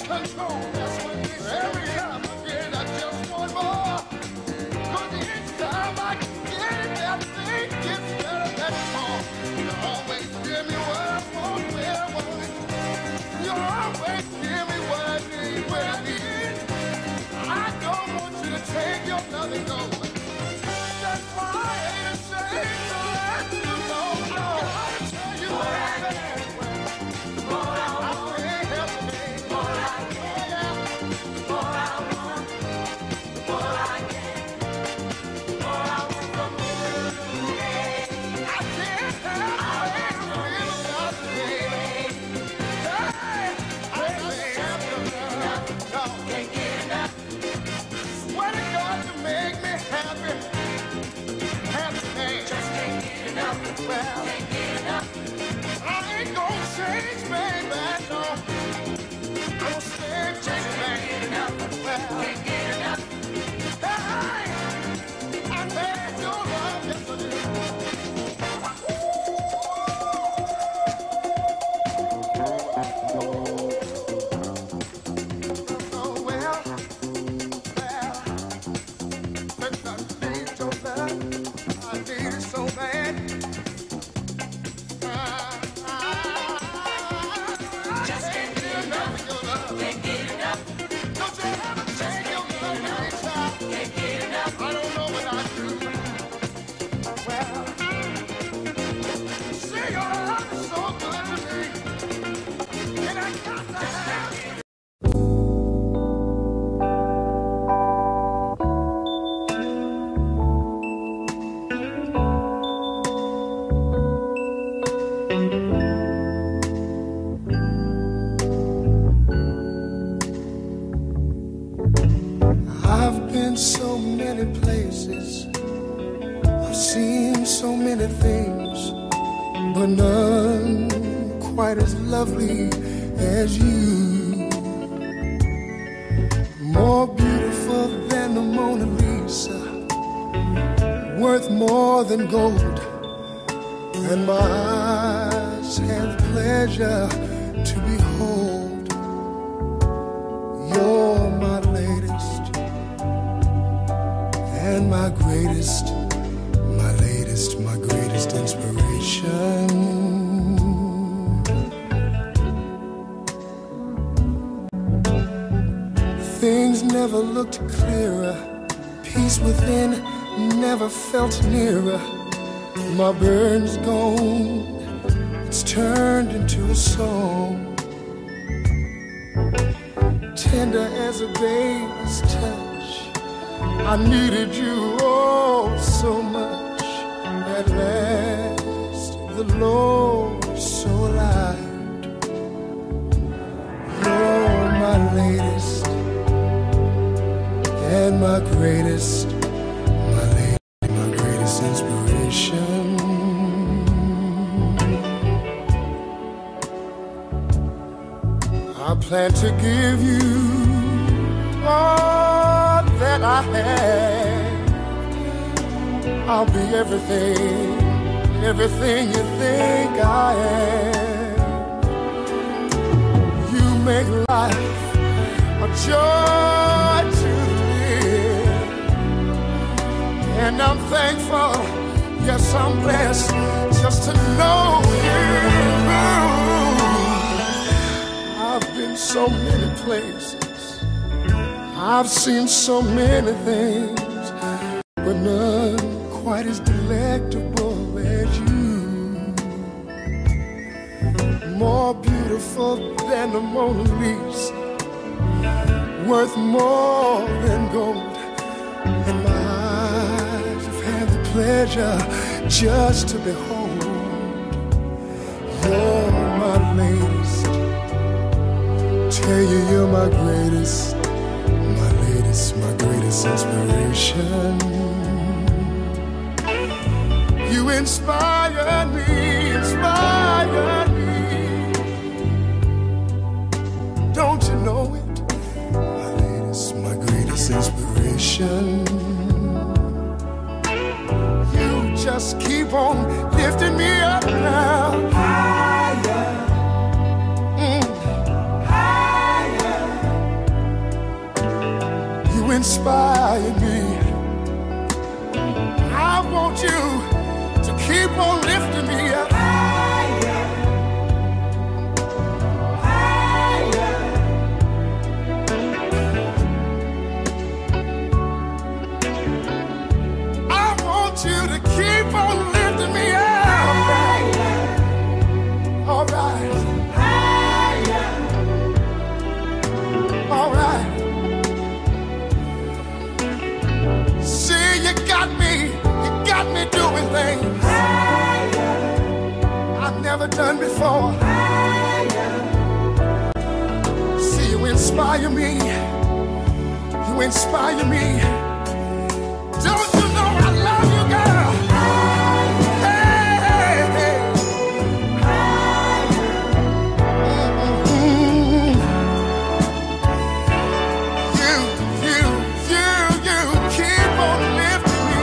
control. Every time again, I just want more. 'Cause each time I get it, that thing gets better than before. You always give me what I want, where I want it. You always give me what I need, where I need it. I don't want you to take your loving go. That's why I ain't ashamed to let you know. I tell you what I said. I can't help it. I've been so many places, I've seen so many things, but none quite as lovely as you. More beautiful than the Mona Lisa, worth more than gold, and my eyes have the pleasure to behold. You're my latest and my greatest, my latest, my greatest inspiration. Things never looked clearer, peace within never felt nearer. My burden's gone, it's turned into a song. Tender as a baby's touch, I needed you oh so much. At last the Lord so alive. You're my latest and my greatest, my latest, my greatest inspiration. I plan to give you all that I have. I'll be everything, everything you think I am. You make life a joy to live, and I'm thankful, yes I'm blessed, just to know you. I've been so many places, I've seen so many things, but none quite as delectable as you. More beautiful than the Mona Lisa, worth more than gold, and my eyes have had the pleasure just to behold. You're my latest, tell you you're my greatest, my latest, my greatest inspiration. You inspire me, inspire me. Don't you know it? My latest, my greatest inspiration. You just keep on lifting me up now. Higher, higher. inspire me. I want you to keep on lifting me up. Higher, higher. I want you to keep on lifting me up. Higher. All right. Higher. All right. See, you got me doing things I've never done before. See, you inspire me. You inspire me. Don't you know I love you, girl? Hey, hey, hey. You keep on lifting me.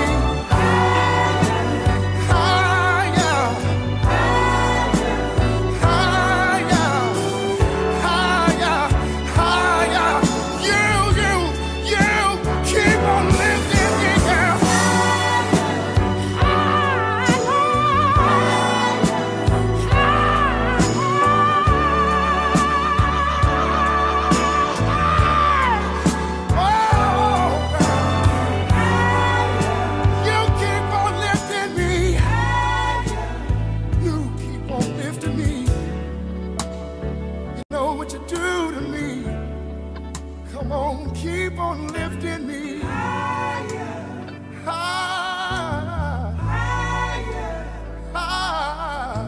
Keep on lifting me higher, higher, higher, higher.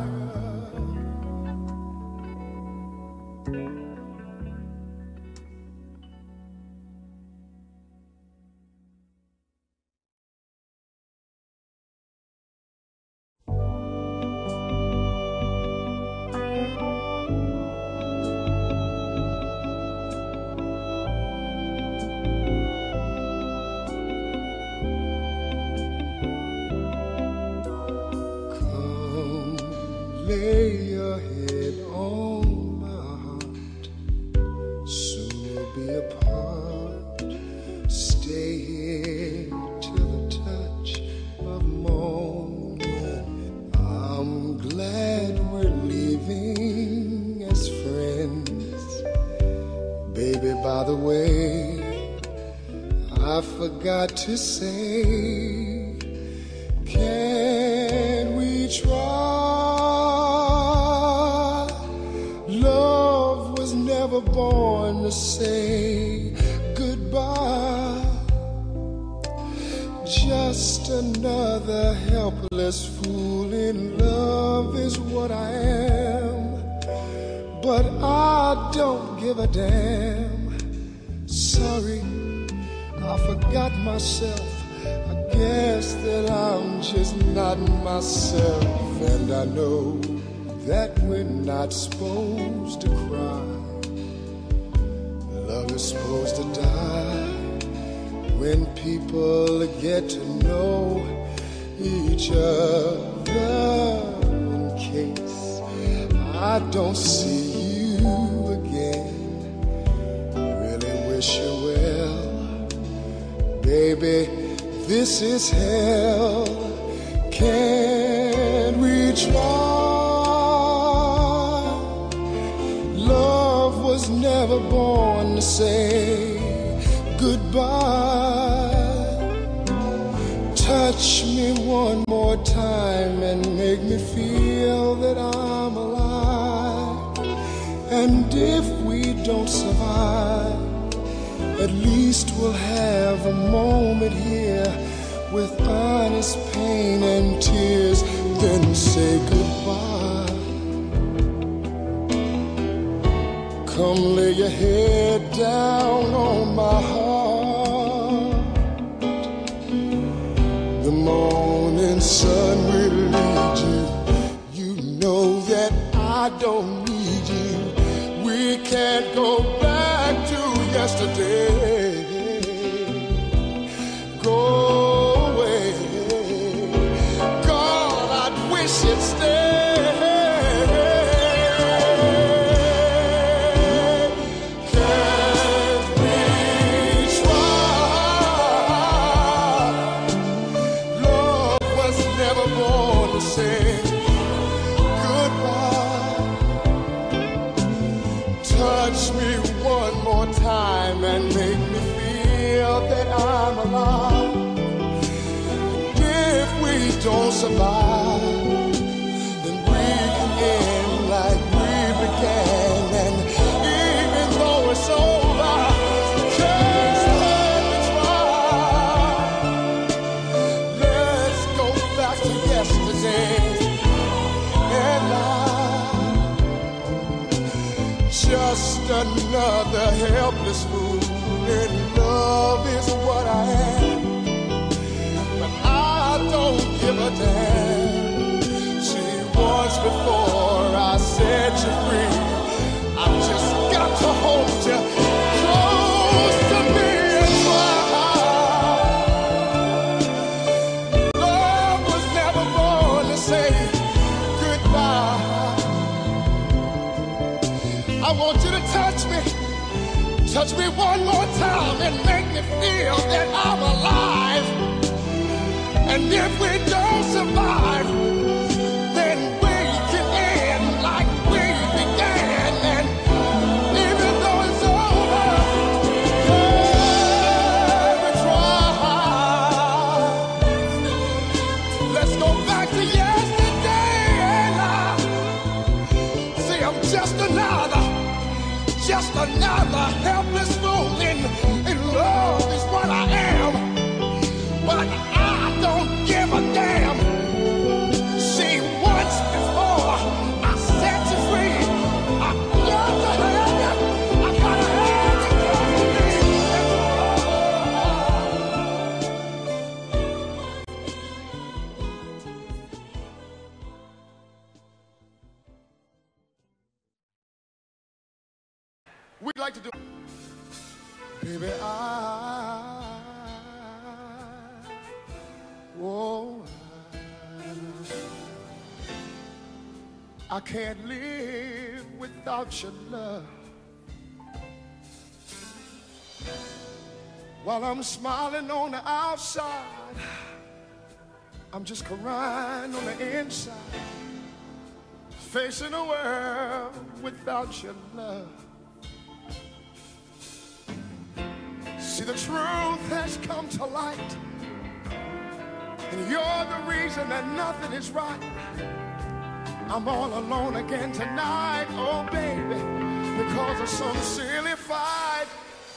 Lay your head on my heart. Soon we'll be apart. Stay here till the touch of morning. I'm glad we're leaving as friends. Baby, by the way, I forgot to say, can we try? Never born to say goodbye. Just another helpless fool in love is what I am. But I don't give a damn. Sorry, I forgot myself. I guess that I'm just not myself. And I know that we're not supposed to cry. Love is supposed to die when people get to know each other. In case I don't see you again, really wish you well. Baby, this is hell. Can we try? Was never born to say goodbye. Touch me one more time and make me feel that I'm alive. And if we don't survive, at least we'll have a moment here with honest pain and tears, then say goodbye. Come lay your head down on my heart. The morning sun will lead you. You know that I don't need you. We can't go back to yesterday. Go away. God, I wish you'd stay. Can we try? don't survive, then we can end like we began. And even though it's over, just let me try. Let's go back to yesterday. And just another helpless fool, and love is what I am. But I don't give a damn. See, once before I set you free, I've just got to hold you close to me and try. Love was never born to say goodbye. I want you to touch me one more time and make me feel that I'm alive. And if we don't survive, then we can end like we began. And even though it's over, let me try. Let's go back to yesterday. And see, I'm just another helpless fool, and love is what I am. But I don't give a damn. See, once before I set you free, I got to have you. I gotta have you we'd like to do, baby, I can't live without your love. While I'm smiling on the outside, I'm just crying on the inside, facing a world without your love. See, the truth has come to light, and you're the reason that nothing is right. I'm all alone again tonight, oh baby, because of some silly fight.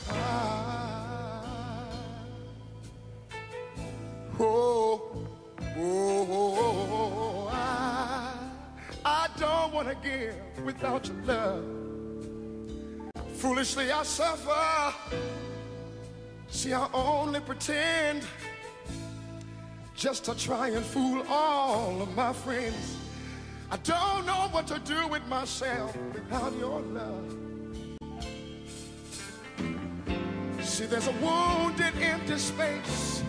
I don't want to give without your love. Foolishly I suffer. See, I only pretend just to try and fool all of my friends. I don't know what to do with myself without your love. See, there's a wounded, empty space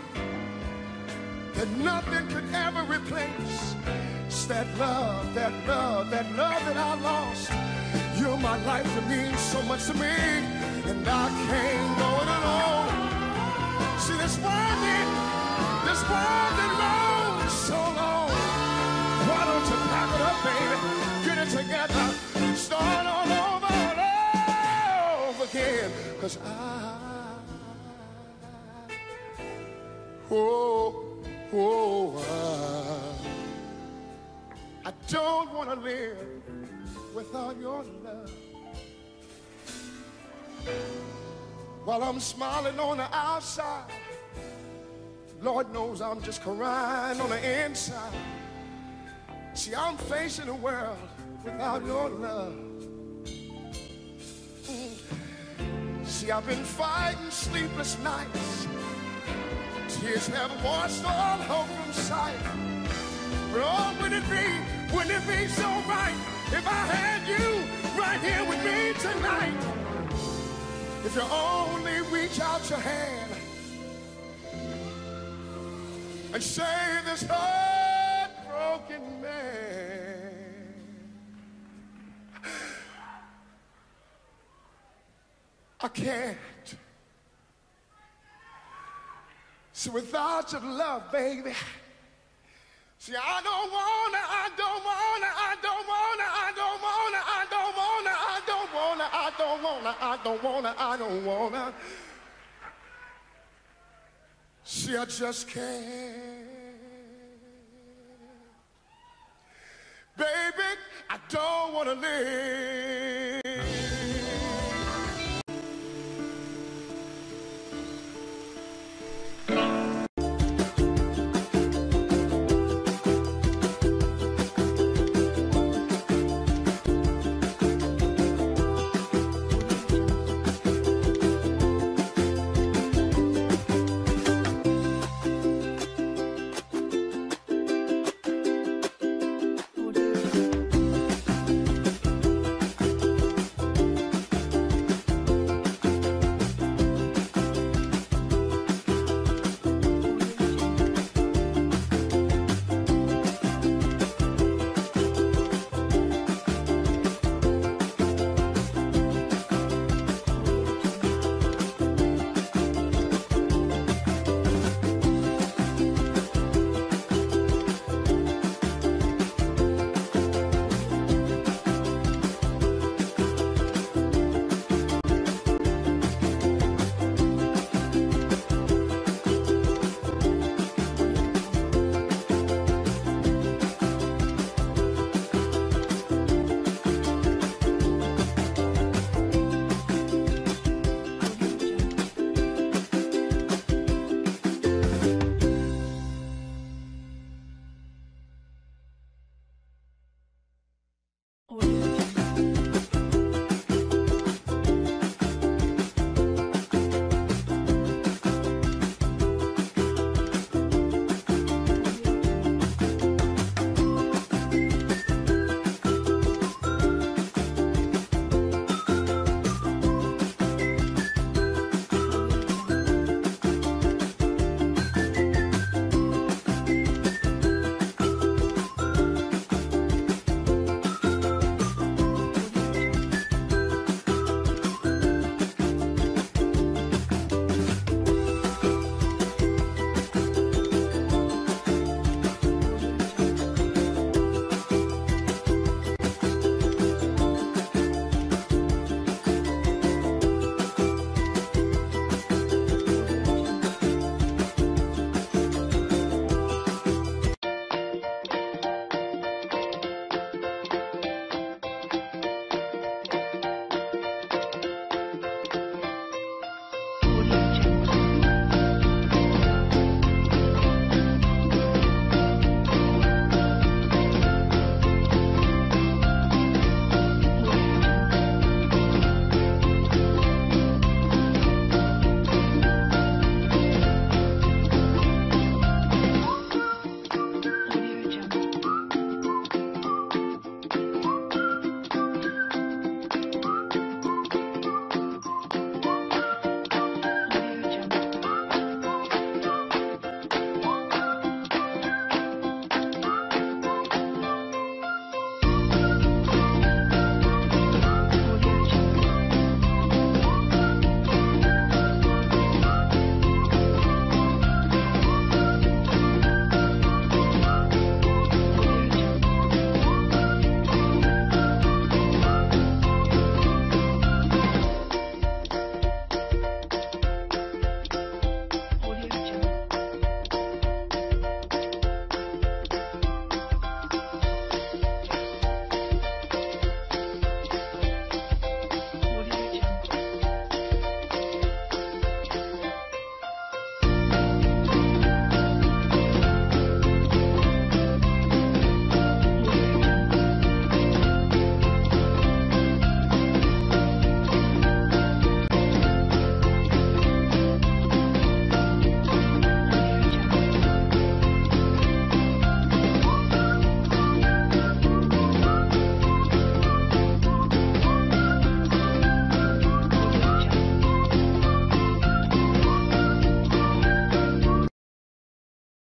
that nothing could ever replace. It's that love, that love, that love that I lost. You're my life, you mean so much to me, and I can't go it alone. See, this world that road is so long. Why don't you pack it up, baby, get it together, start all over again? 'Cause I don't want to live without your love. While I'm smiling on the outside, Lord knows I'm just crying on the inside. See, I'm facing a world without your love. See, I've been fighting sleepless nights. Tears have washed all hope from sight. But oh, wouldn't it be so right if I had you right here with me tonight? If you only reach out your hand and save this heartbroken man. I can't. See, without your love, baby. See, I don't wanna See, I just can't. Baby, I don't want to live.